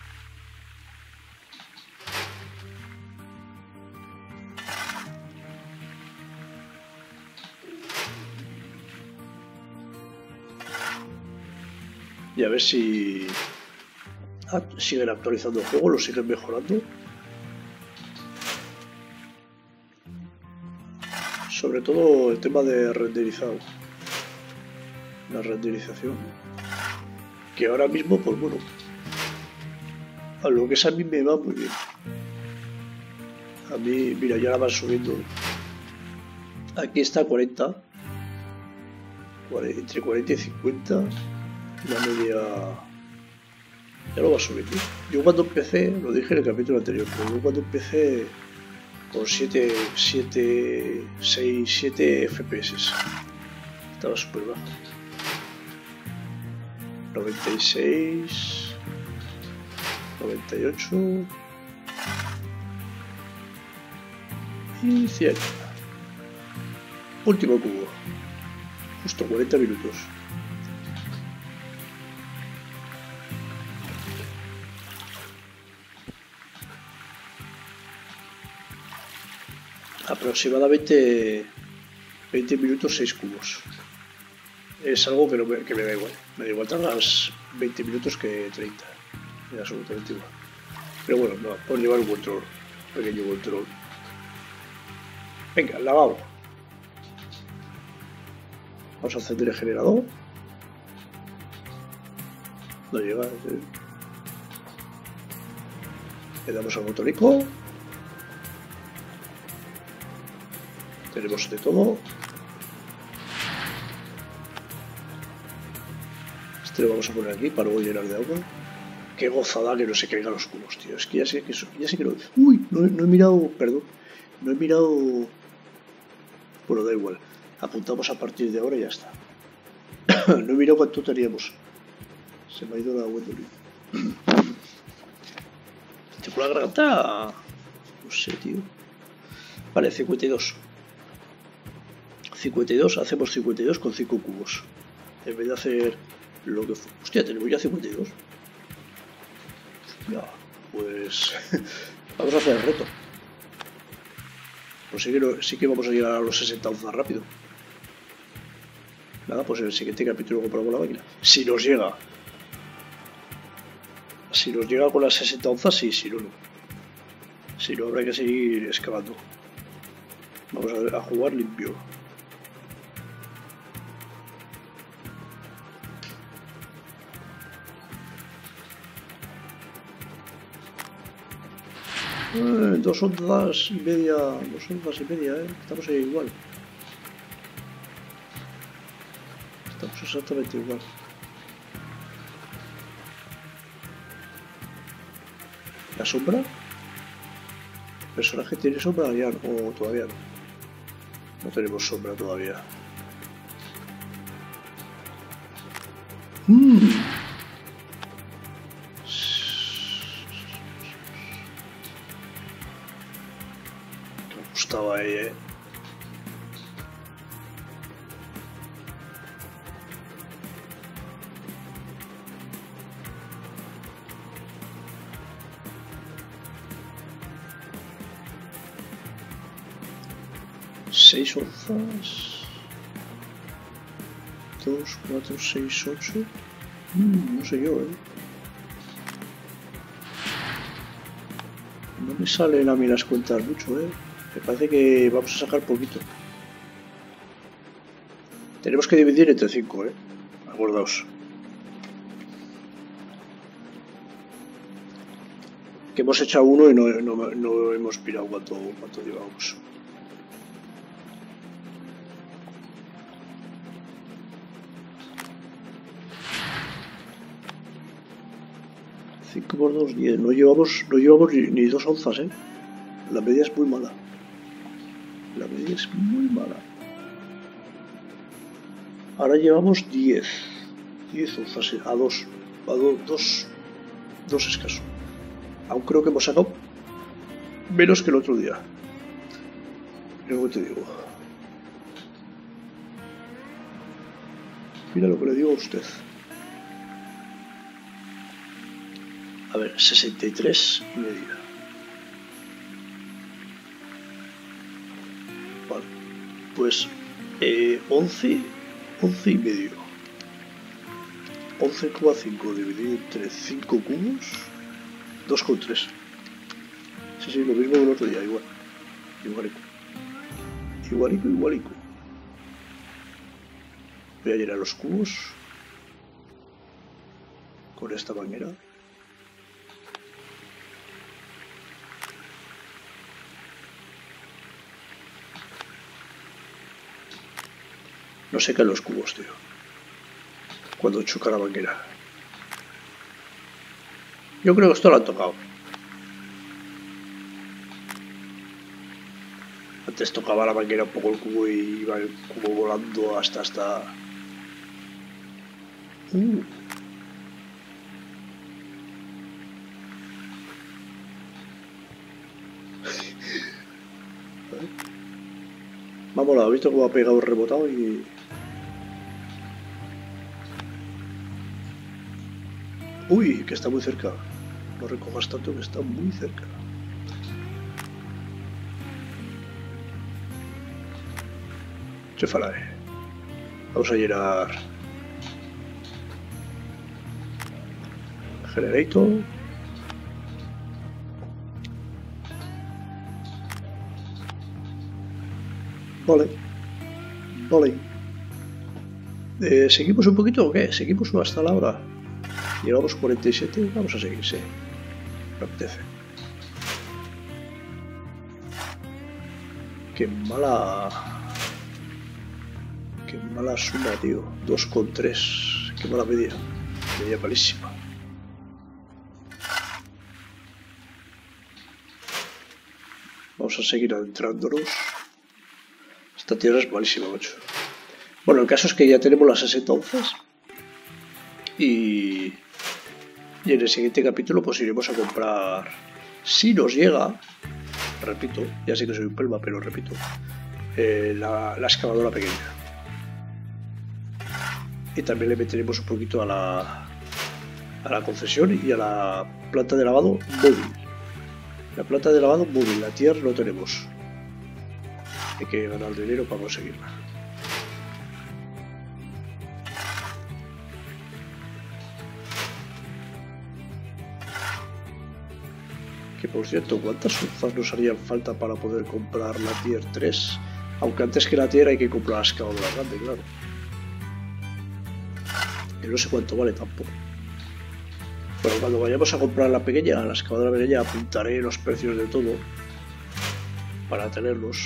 Y a ver si siguen actualizando el juego, lo siguen mejorando. Sobre todo el tema de renderizado. La renderización. Que ahora mismo, pues bueno, a lo que es a mí me va muy bien. A mí, mira, ya la van subiendo. Aquí está 40. Entre 40 y 50. La media ya lo va subiendo. Yo cuando empecé, lo dije en el capítulo anterior, pero yo cuando empecé con 7 FPS estaba súper bajo. 96, 98 y 100. Último cubo, justo 40 minutos. Aproximadamente 20 minutos, 6 cubos. Es algo que me da igual. Me da igual tardas 20 minutos que 30. Me da absolutamente igual. Pero bueno, no, por llevar un control. Pequeño control. Venga, lavado. Vamos a encender el generador. No llega. Le damos al botónico. Tenemos de todo. Este lo vamos a poner aquí para luego llenar de agua. Qué gozada que no se caigan los cubos, tío. Es que ya sé que no. Uy, no he mirado, perdón. No he mirado. Bueno, da igual. Apuntamos a partir de ahora y ya está. No he mirado cuánto teníamos. Se me ha ido la Wendolin. Tengo la garganta. No sé, tío. Vale, 52. 52, hacemos 52 con 5 cubos. En vez de hacer lo que fue. Hostia, tenemos ya 52. Ya, pues. Vamos a hacer el reto. Pues sí que vamos a llegar a los 60 onzas rápido. Nada, pues en el siguiente capítulo compramos la máquina. Si nos llega. Si nos llega con las 60 onzas, sí, si no, no. Si no, habrá que seguir excavando. Vamos a jugar limpio. Dos onzas y media, estamos ahí igual. Estamos exactamente igual. ¿La sombra? ¿El personaje tiene sombra ya o todavía no? No tenemos sombra todavía. Estaba ahí, Seis onzas. 2, 4, 6, 8. No sé yo, No me salen a mí las cuentas mucho, Me parece que vamos a sacar poquito. Tenemos que dividir entre 5, Acordaos. Que hemos echado uno y no hemos pirado cuánto llevamos. 5 por 2, 10. No llevamos ni 2 onzas, ¿eh? La media es muy mala. La media es muy mala. Ahora llevamos 10. 10 onzas, a 2. A 2 escaso. Aún creo que hemos sacado menos que el otro día. Mira lo que te digo. Mira lo que le digo a usted. A ver, 63 y media. Vale. Pues 11 y medio. 11,5 dividido entre 5 cubos. 2,3. Sí, lo mismo que el otro día, igual. Igualico. Voy a llenar los cubos con esta manguera. No se caen los cubos, tío, cuando choca la manguera. Yo creo que esto lo han tocado. Antes tocaba la manguera un poco el cubo y iba el cubo volando hasta... Vamos, ¿has visto cómo ha pegado el rebotado? Y... Uy, que está muy cerca. No recojas tanto, que está muy cerca. Chefalae. Vamos a llenar Generator. Vale. ¿Seguimos un poquito o qué? ¿Seguimos hasta la hora? Llevamos 47, vamos a seguir, sí. Me apetece. Qué mala suma, tío. 2,3. Qué mala media. Media malísima. Vamos a seguir adentrándonos. Esta tierra es malísima, macho. Bueno, el caso es que ya tenemos las 60 onzas. Y en el siguiente capítulo pues iremos a comprar, si nos llega, repito, ya sé que soy un pelma, pero repito, la excavadora pequeña. Y también le meteremos un poquito a la concesión y a la planta de lavado móvil. La planta de lavado móvil, la tierra no tenemos. Hay que ganar dinero para conseguirla. Que por cierto, ¿cuántas onzas nos harían falta para poder comprar la tier 3? Aunque antes que la tier hay que comprar la excavadora grande, claro. Que no sé cuánto vale tampoco. Bueno, cuando vayamos a comprar la pequeña, la excavadora pequeña, apuntaré los precios de todo para tenerlos,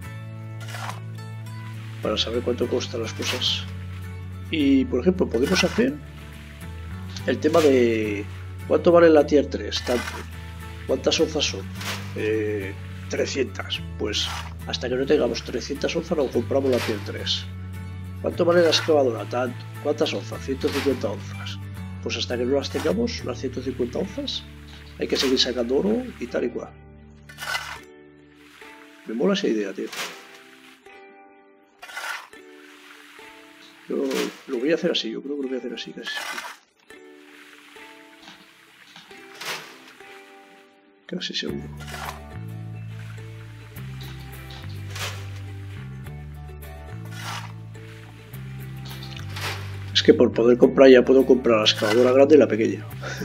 para saber cuánto costan las cosas. Y por ejemplo, podemos hacer el tema de cuánto vale la tier 3, tanto. ¿Cuántas onzas son? 300. Pues hasta que no tengamos 300 onzas no compramos la tier 3. ¿Cuánto vale la excavadora? Tanto. ¿Cuántas onzas? 150 onzas. Pues hasta que no las tengamos, las 150 onzas, hay que seguir sacando oro y tal y cual. Me mola esa idea, tío. Yo lo voy a hacer así, yo creo que lo voy a hacer así casi. Casi seguro. Es que por poder comprar ya puedo comprar la excavadora grande y la pequeña.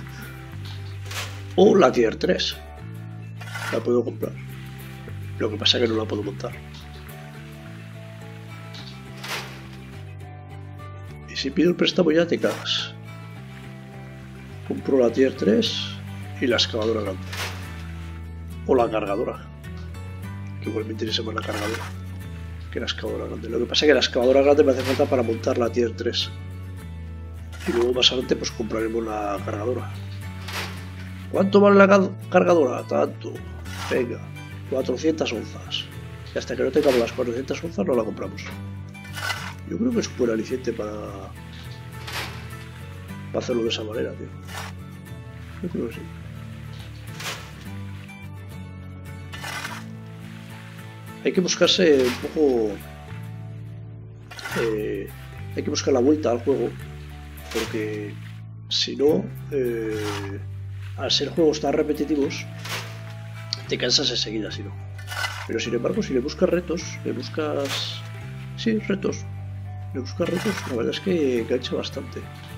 O la tier 3. La puedo comprar. Lo que pasa es que no la puedo montar. Y si pido el préstamo ya te cagas. Compro la tier 3 y la excavadora grande. O la cargadora, que igual me interesa más la cargadora que la excavadora grande. Lo que pasa es que la excavadora grande me hace falta para montar la tier 3 y luego más adelante pues compraremos la cargadora. ¿Cuánto vale la cargadora? Tanto. Venga, 400 onzas. Y hasta que no tengamos las 400 onzas no la compramos. Yo creo que es un buen aliciente para hacerlo de esa manera, tío. Yo creo que sí. Hay que buscarse un poco... hay que buscar la vuelta al juego, porque si no, al ser juegos tan repetitivos, te cansas enseguida, si no. Pero sin embargo, si le buscas retos, le buscas... Sí, retos. Le buscas retos, la verdad es que engancha bastante.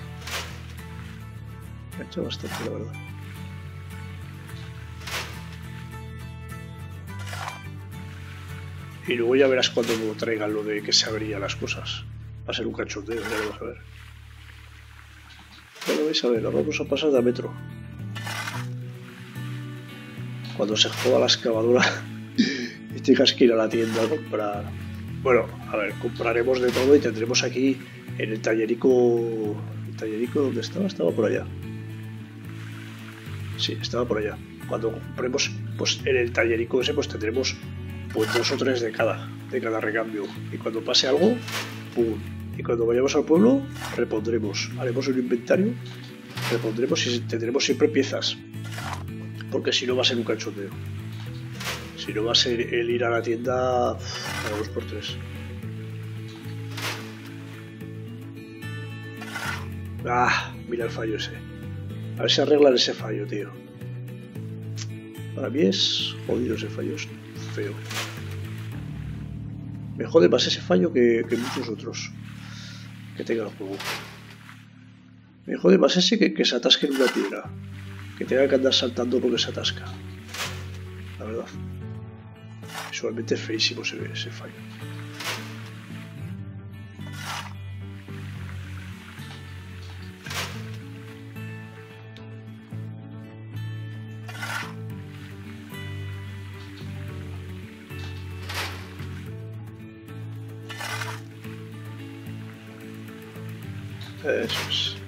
Engancha bastante, la verdad. Y luego ya verás cuando traigan lo de que se abrían las cosas. Va a ser un cachondeo, ya lo vas a ver. Bueno, vais a ver, ahora vamos a pasar de metro. Cuando se joda la excavadora y tengas que ir a la tienda a comprar. Bueno, a ver, compraremos de todo y tendremos aquí en el tallerico. ¿El tallerico dónde estaba? Estaba por allá. Sí, estaba por allá. Cuando compremos, pues en el tallerico ese, pues tendremos pues 2 o 3 de cada recambio. Y cuando pase algo, ¡pum! Y cuando vayamos al pueblo, repondremos. Haremos un inventario, repondremos y tendremos siempre piezas. Porque si no va a ser un cachondeo. Si no va a ser el ir a la tienda a 2x3. Ah, mira el fallo ese. A ver si arreglan ese fallo, tío. Para mí es jodido ese fallo, es feo. Me jode más ese fallo que muchos otros que tenga el juego. Me jode más ese que se atasque en una piedra. Que tenga que andar saltando porque se atasca. La verdad. Visualmente es feísimo ese fallo. Eso es.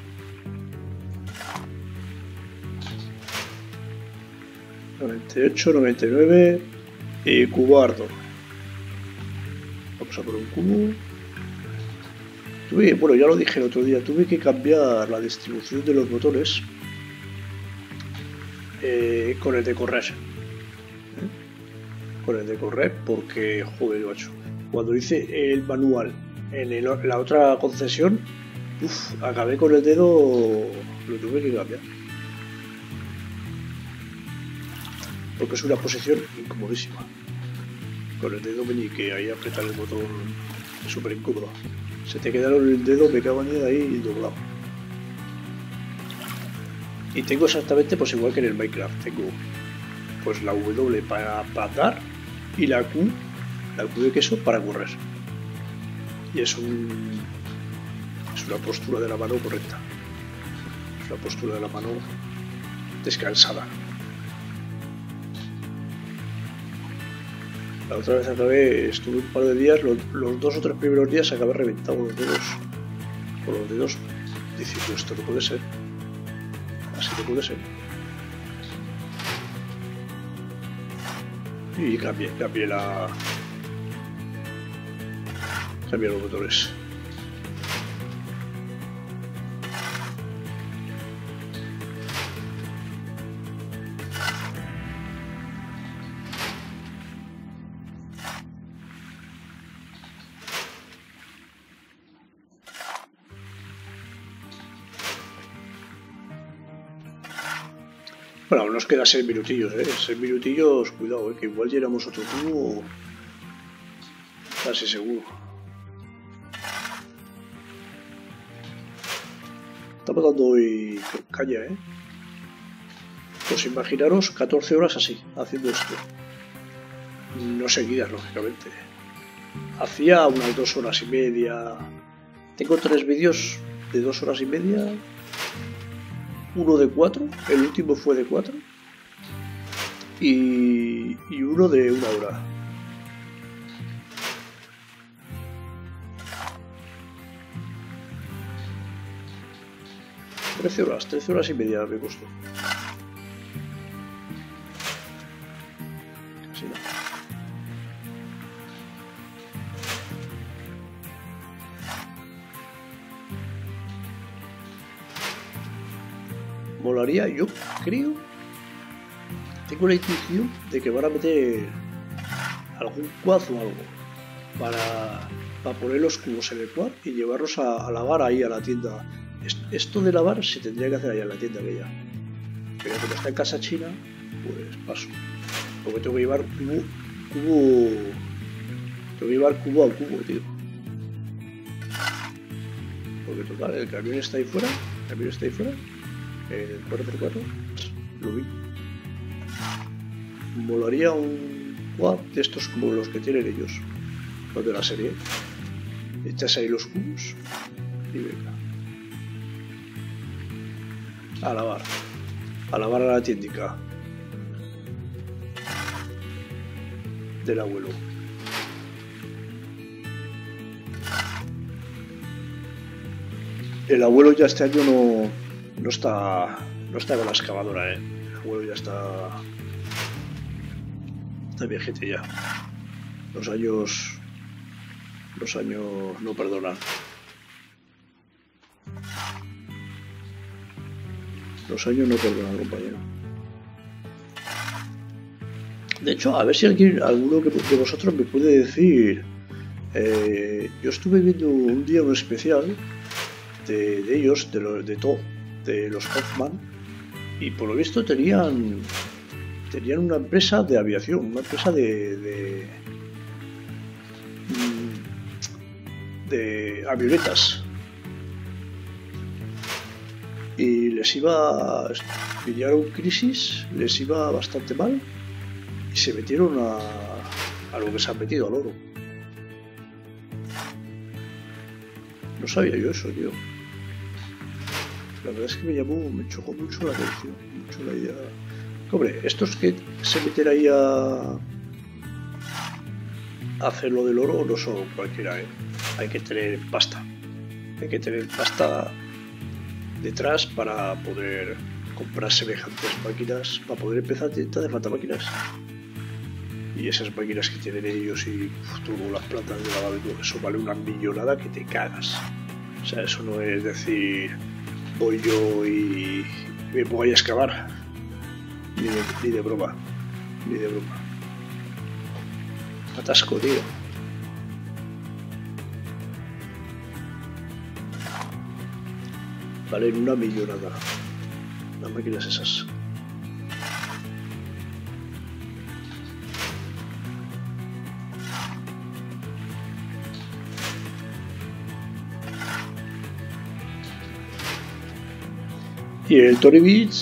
$98, $99 y cubardo. Vamos a por un cubo. Bueno, ya lo dije el otro día, tuve que cambiar la distribución de los botones con el de correr. Con el de correr porque, joder, macho. Cuando hice el manual en la otra concesión, acabé con el dedo, lo tuve que cambiar. Porque es una posición incomodísima. Con el dedo meñique ahí apretar el botón es súper incómodo. Se te queda el dedo, me cago en él ahí doblado. Y tengo exactamente pues igual que en el Minecraft. Tengo pues la W para andar y la Q de queso para correr. Y es una postura de la mano correcta. Es una postura de la mano descansada. La otra vez estuve un par de días, los 2 o 3 primeros días acabé reventado los dedos, con los dedos, diciendo esto no puede ser, así no puede ser. Y cambié los botones. Bueno, aún nos queda 6 minutillos, 6 minutillos, cuidado, que igual llenamos otro cubo, casi seguro. Estamos dando hoy caña, Pues imaginaros 14 horas así, haciendo esto. No seguidas, lógicamente. Hacía unas 2 horas y media. Tengo 3 vídeos de 2 horas y media. Uno de 4, el último fue de 4 y uno de 1 hora. Trece horas y media me costó. Molaría, yo creo, tengo la intuición de que van a meter algún quad o algo para poner los cubos en el quad y llevarlos a lavar ahí a la tienda. Esto de lavar se tendría que hacer allá en la tienda aquella, pero como está en casa china, pues paso, porque tengo que llevar cubo a cubo, tío, porque total, el camión está ahí fuera, el 4x4, lo vi. Molaría un quad de estos como los que tienen ellos, los de la serie. Echas ahí los cubos y venga. A lavar a la tiendica del abuelo. El abuelo ya este año no está con la excavadora, El abuelo ya está viejete ya. Los años no perdonan. Los años no perdonan, compañero. De hecho, a ver si alguno de vosotros me puede decir. Yo estuve viendo un día un especial de ellos, de los Hoffman, y por lo visto tenían una empresa de aviación, una empresa de avionetas, y pillaron crisis, les iba bastante mal y se metieron a lo que se han metido, al oro. No sabía yo eso, tío. La verdad es que me chocó mucho la atención, mucho la idea. Hombre, estos que se meten ahí a hacer lo del oro no son cualquiera, Hay que tener pasta. Hay que tener pasta detrás para poder comprar semejantes máquinas. Para poder empezar te hace falta máquinas. Y esas máquinas que tienen ellos y las plantas de lavado, eso vale una millonada que te cagas. O sea, eso no es decir, voy yo y me voy a excavar. Ni de broma. Atasco, tío. Valen una millonada las máquinas esas. Y el Tony Beach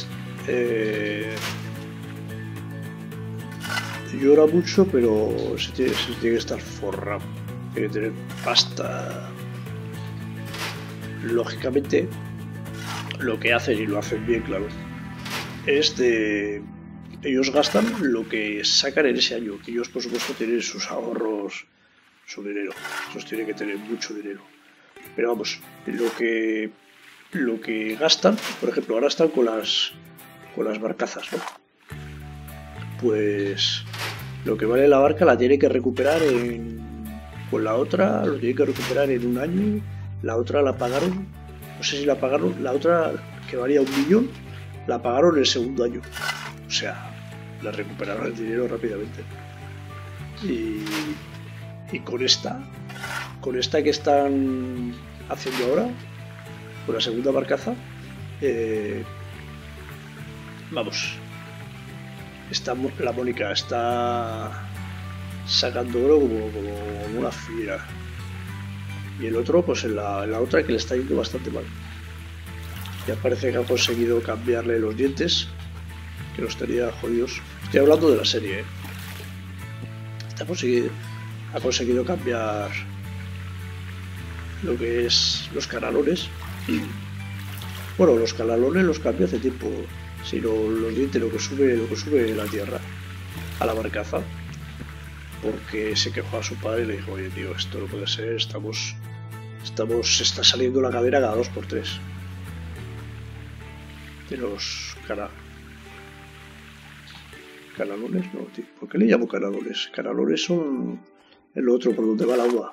llora mucho, pero se tiene que estar forrado, tiene que tener pasta. Lógicamente, lo que hacen, y lo hacen bien, claro, es ellos gastan lo que sacan en ese año, que ellos por supuesto tienen sus ahorros, su dinero, esos tienen que tener mucho dinero, pero vamos, lo que gastan, por ejemplo, ahora están con las barcazas, ¿no? Pues lo que vale la barca la tiene que recuperar con la otra, lo tiene que recuperar en un año. La otra la pagaron, no sé si la pagaron, la otra que valía 1 millón, la pagaron el segundo año. O sea, la recuperaron el dinero rápidamente. Y con esta que están haciendo ahora, con la segunda barcaza, vamos, la Mónica está sacando oro como una fiera. Y el otro, pues en la otra que le está yendo bastante mal. Ya parece que ha conseguido cambiarle los dientes, que los tenía jodidos. Estoy hablando de la serie, Ha conseguido cambiar lo que es los canalones. Bueno, los canalones los cambió hace tiempo, sino los dientes, lo que sube la tierra a la barcaza, porque se quejó a su padre y le dijo: oye, tío, esto no puede ser, está saliendo la cadera cada 2x3 de los canalones, no, tío. ¿Por qué le llamo canalones? Canalones son el otro por donde va el agua.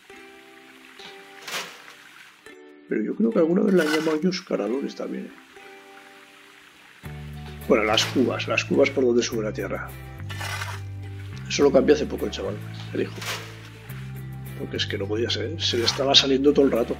Pero yo creo que alguna vez la han llamado ellos canalones también, Bueno, las cubas por donde sube la tierra. Eso lo cambió hace poco el chaval, el hijo. Porque es que no podía ser, se le estaba saliendo todo el rato.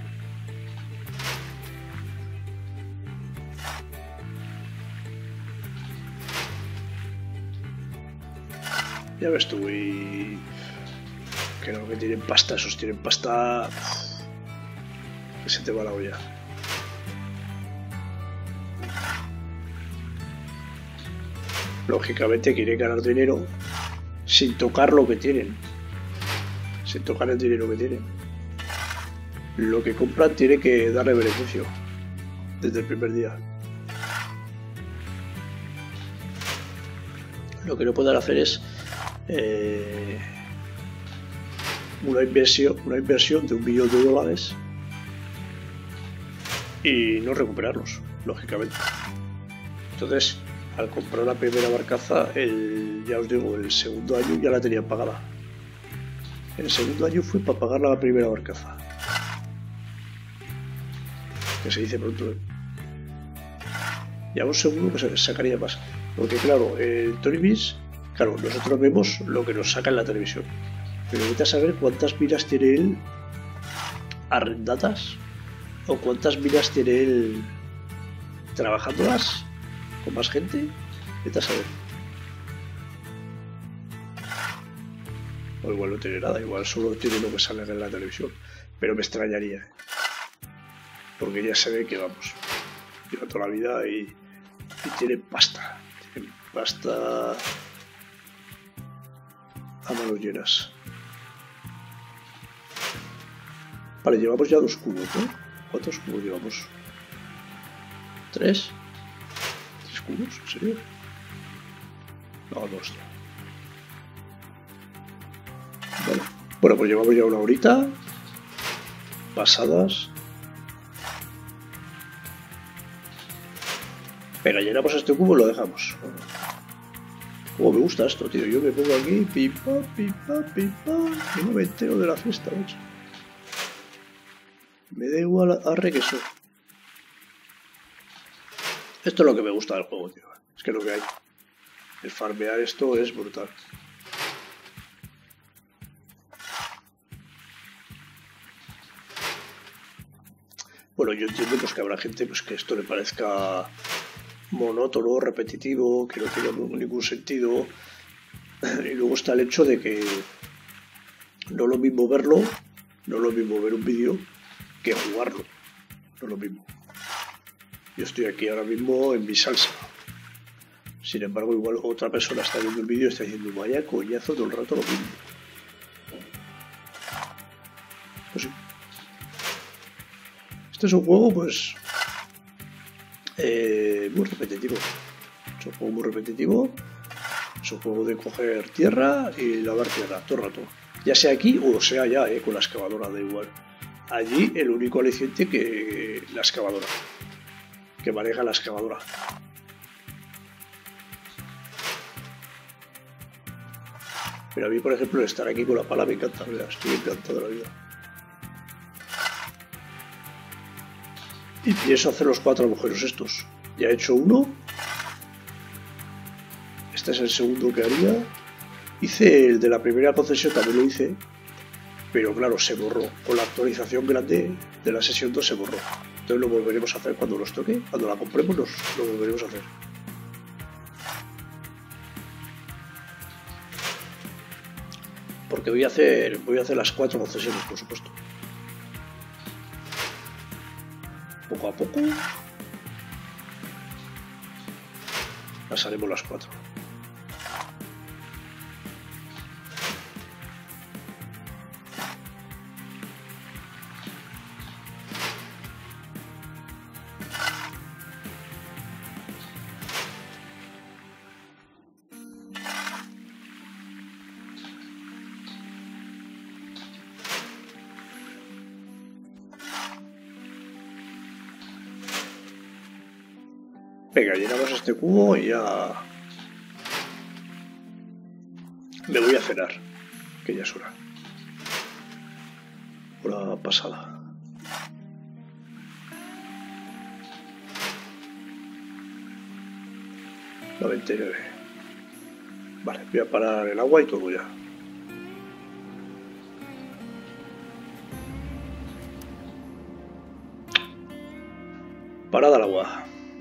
Ya ves tú, y... que no, que tienen pasta, esos tienen pasta... que se te va la olla. Lógicamente quieren ganar dinero sin tocar lo que tienen. Sin tocar el dinero que tienen. Lo que compran tiene que darle beneficio desde el primer día. Lo que no pueden hacer es una inversión de $1 millón y no recuperarlos, lógicamente. Entonces, al comprar la primera barcaza, ya os digo, el segundo año ya la tenían pagada. El segundo año fue para pagar la primera barcaza. Que se dice pronto, ¿eh? Ya un segundo que se sacaría más. Porque claro, el Tony Beach, claro, nosotros vemos lo que nos saca en la televisión. Pero necesitas saber cuántas minas tiene él arrendadas o cuántas minas tiene él trabajándolas con más gente. Necesitas saber. O igual no tiene nada, igual solo tiene lo que sale en la televisión. Pero me extrañaría, ¿eh? Porque ya se ve que vamos, lleva toda la vida y tiene pasta. Tiene pasta a manos llenas. Vale, llevamos ya 2 cubos, ¿no? ¿Cuántos cubos llevamos? 3. ¿3 cubos? ¿En serio? No, 2. Vale. Bueno, pues llevamos ya 1 horita. Pasadas. Venga, llenamos este cubo y lo dejamos. Como me gusta esto, tío. Yo me pongo aquí, pipa, pipa, pipa, y no me entero de la fiesta, macho. Me da igual arre que soy. Esto es lo que me gusta del juego, tío. Es que lo que hay. El farmear esto es brutal. Bueno, yo entiendo pues que habrá gente pues que esto le parezca monótono, repetitivo, que no tiene ningún sentido. Y luego está el hecho de que no es lo mismo verlo, no es lo mismo ver un vídeo que jugarlo. No es lo mismo. Yo estoy aquí ahora mismo en mi salsa. Sin embargo, igual otra persona está viendo el vídeo y está diciendo vaya coñazo todo el rato lo mismo. Pues sí. Este es un juego pues muy repetitivo. Es un juego muy repetitivo. Es un juego de coger tierra y lavar tierra todo el rato. Ya sea aquí o sea allá, con la excavadora, da igual. Allí el único aliciente que la excavadora. Que maneja la excavadora. Pero a mí, por ejemplo, estar aquí con la pala me encanta, ¿verdad? Estoy encantado de la vida. Y pienso hacer los 4 agujeros estos. Ya he hecho uno. Este es el segundo que haría. Hice el de la primera concesión, también lo hice. Pero claro, se borró. Con la actualización grande de la sesión 2 se borró. Entonces lo volveremos a hacer cuando nos toque. Cuando la compremos lo volveremos a hacer. Porque voy a hacer las 4 concesiones, por supuesto. Poco a poco las haremos las 4. Venga, llenamos este cubo y ya me voy a cenar, que ya es hora. Hora pasada. 99. Vale, voy a parar el agua y todo ya. Parada el agua.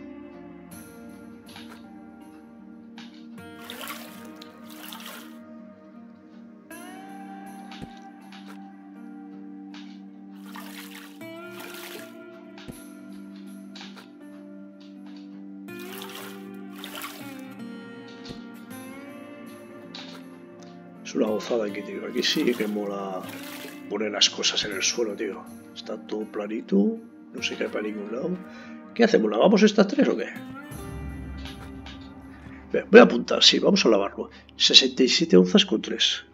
Es una gozada aquí, tío. Aquí sí que mola poner las cosas en el suelo, tío. Está todo planito, no se cae para ningún lado. ¿Qué hacemos? ¿Lavamos estas tres o qué? Voy a apuntar, sí, vamos a lavarlo. 67 onzas con 3.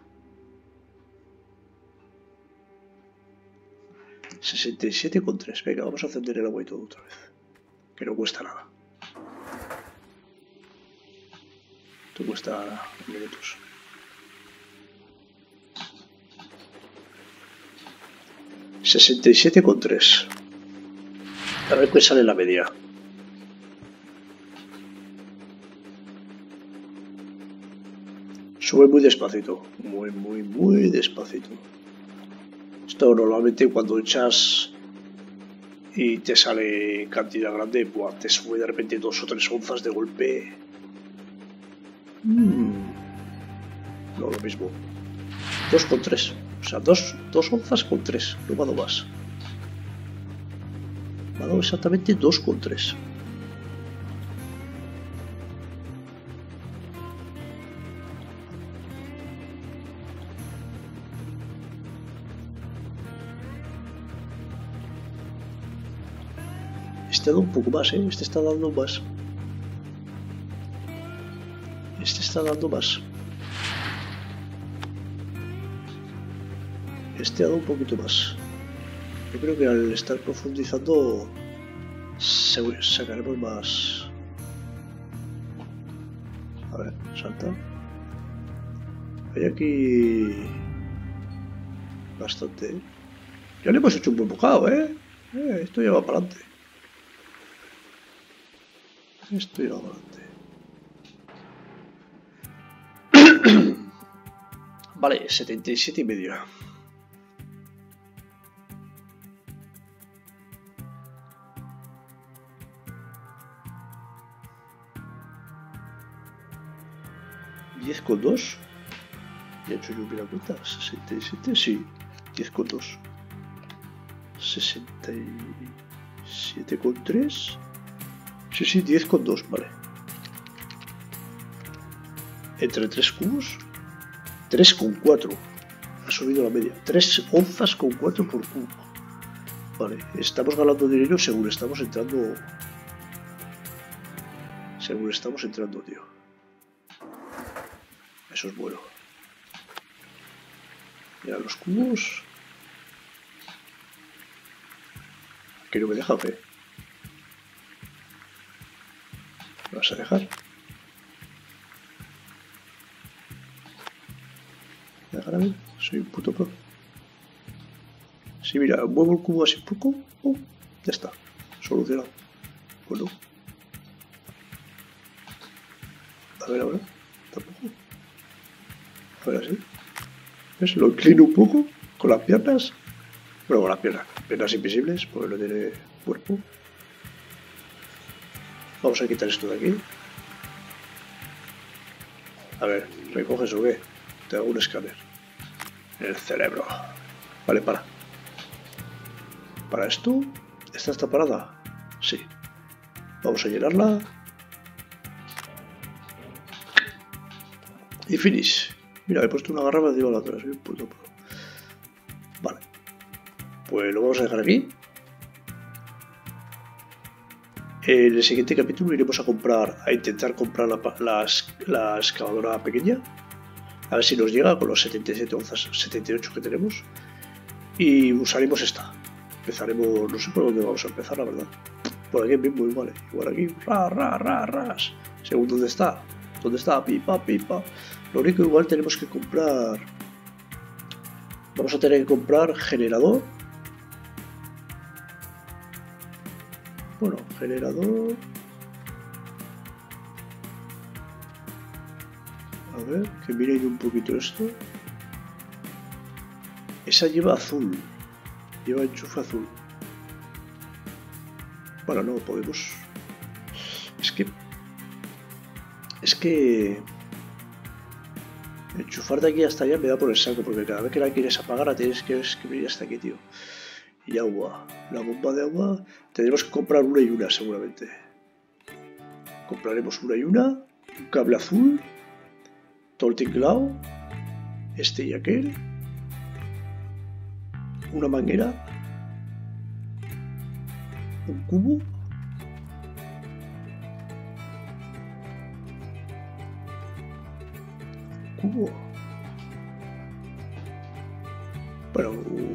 67 con 3. Venga, vamos a encender el agua y todo otra vez. Que no cuesta nada. Esto cuesta minutos. 67 con 3. A ver qué sale la media. Sube muy despacito. Muy despacito. Esto normalmente cuando echas y te sale cantidad grande, buah, te sube de repente 2 o 3 onzas de golpe. No, lo mismo. 2 con 3. O sea, 2 onzas con 3. No me ha dado más. Me ha dado exactamente 2 con 3. Este ha dado un poco más, ¿eh? Este está dando más. Este está dando más. Este ha dado un poquito más. Yo creo que al estar profundizando sacaremos más. A ver, salta. Hay aquí bastante. Ya le hemos hecho un buen bocado, ¿eh? Esto ya va para adelante. Esto ya va para adelante. Vale, 77 y medio. Con 2. Ya he hecho yo la cuenta. 67, sí. 10 con 2. 67 con 3. Sí, 10 con 2, vale. Entre 3 cubos. 3 con 4. Ha subido la media. 3 onzas con 4 por cubo. Vale, estamos ganando dinero según estamos entrando. Según estamos entrando, tío. Eso es bueno. Mira los cubos. Que no me deja, ¿qué? ¿Me vas a dejar? ¿Me dejar a mí? Soy un puto pro. Sí, mira, muevo el cubo así un poco. Ya está. Solucionado. Bueno. A ver ahora. Tampoco. A ver así. ¿Ves? Lo inclino un poco con las piernas. Bueno, con las piernas invisibles, porque no tiene cuerpo. Vamos a quitar esto de aquí. A ver, ¿recoges o qué? Te hago un escáner. El cerebro. Vale, para. Para esto. ¿Esta está parada? Sí. Vamos a llenarla. Y finish. Mira, he puesto una garrafa encima de la otra. Soy un puto pro. Vale. Pues lo vamos a dejar aquí. En el siguiente capítulo iremos a intentar comprar la excavadora pequeña. A ver si nos llega con los 77 onzas, 78 que tenemos. Y usaremos esta. Empezaremos, no sé por dónde vamos a empezar, la verdad. Por aquí mismo igual, ¿eh? Igual aquí, ras. Según dónde está. ¿Dónde está? Pipa. Lo único igual tenemos que comprar. Vamos a tener que comprar generador. Bueno, generador. A ver, que mire un poquito esto. Esa lleva azul. Lleva enchufe azul. Bueno, no podemos. Es que enchufar de aquí hasta allá me da por el saco, porque cada vez que la quieres apagar la tienes que venir hasta aquí, tío. Y agua. La bomba de agua tendremos que comprar una y una seguramente. Compraremos una y una. Un cable azul. Todo el tinglao. Este y aquel. Una manguera. Un cubo. Cubo. Bueno,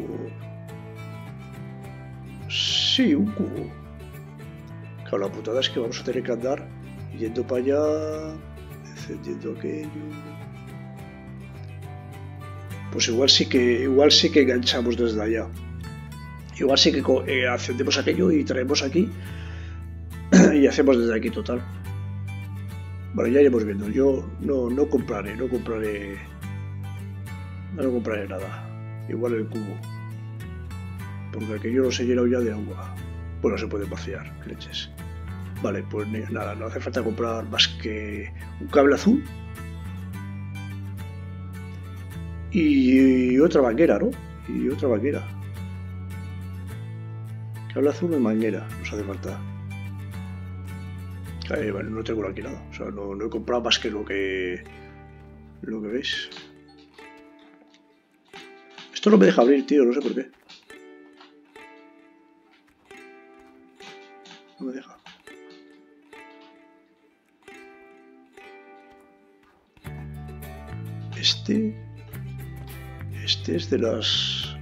sí, un cubo. Claro, la putada es que vamos a tener que andar yendo para allá, encendiendo aquello. Pues igual sí que enganchamos desde allá. Igual sí que encendemos aquello y traemos aquí y hacemos desde aquí total. Bueno, ya iremos viendo. Yo no compraré nada. Igual el cubo. Porque aquello no se llena ya de agua. Bueno, se puede vaciar, leches. Vale, pues nada, no hace falta comprar más que un cable azul. Y otra manguera, ¿no? Y otra manguera. Cable azul y manguera, nos hace falta. Bueno, no tengo aquí nada, o sea, no he comprado más que lo que veis. Esto no me deja abrir, tío, no sé por qué. No me deja. Este es de las...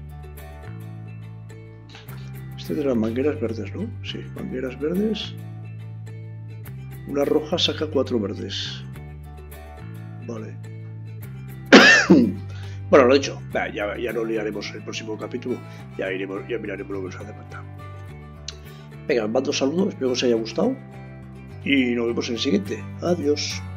Este es de las mangueras verdes, ¿no? Sí, mangueras verdes. Una roja saca 4 verdes. Vale. Bueno, lo he dicho. Ya lo liaremos en el próximo capítulo. Ya miraremos lo que nos hace falta. Venga, os mando saludos. Espero que os haya gustado. Y nos vemos en el siguiente. Adiós.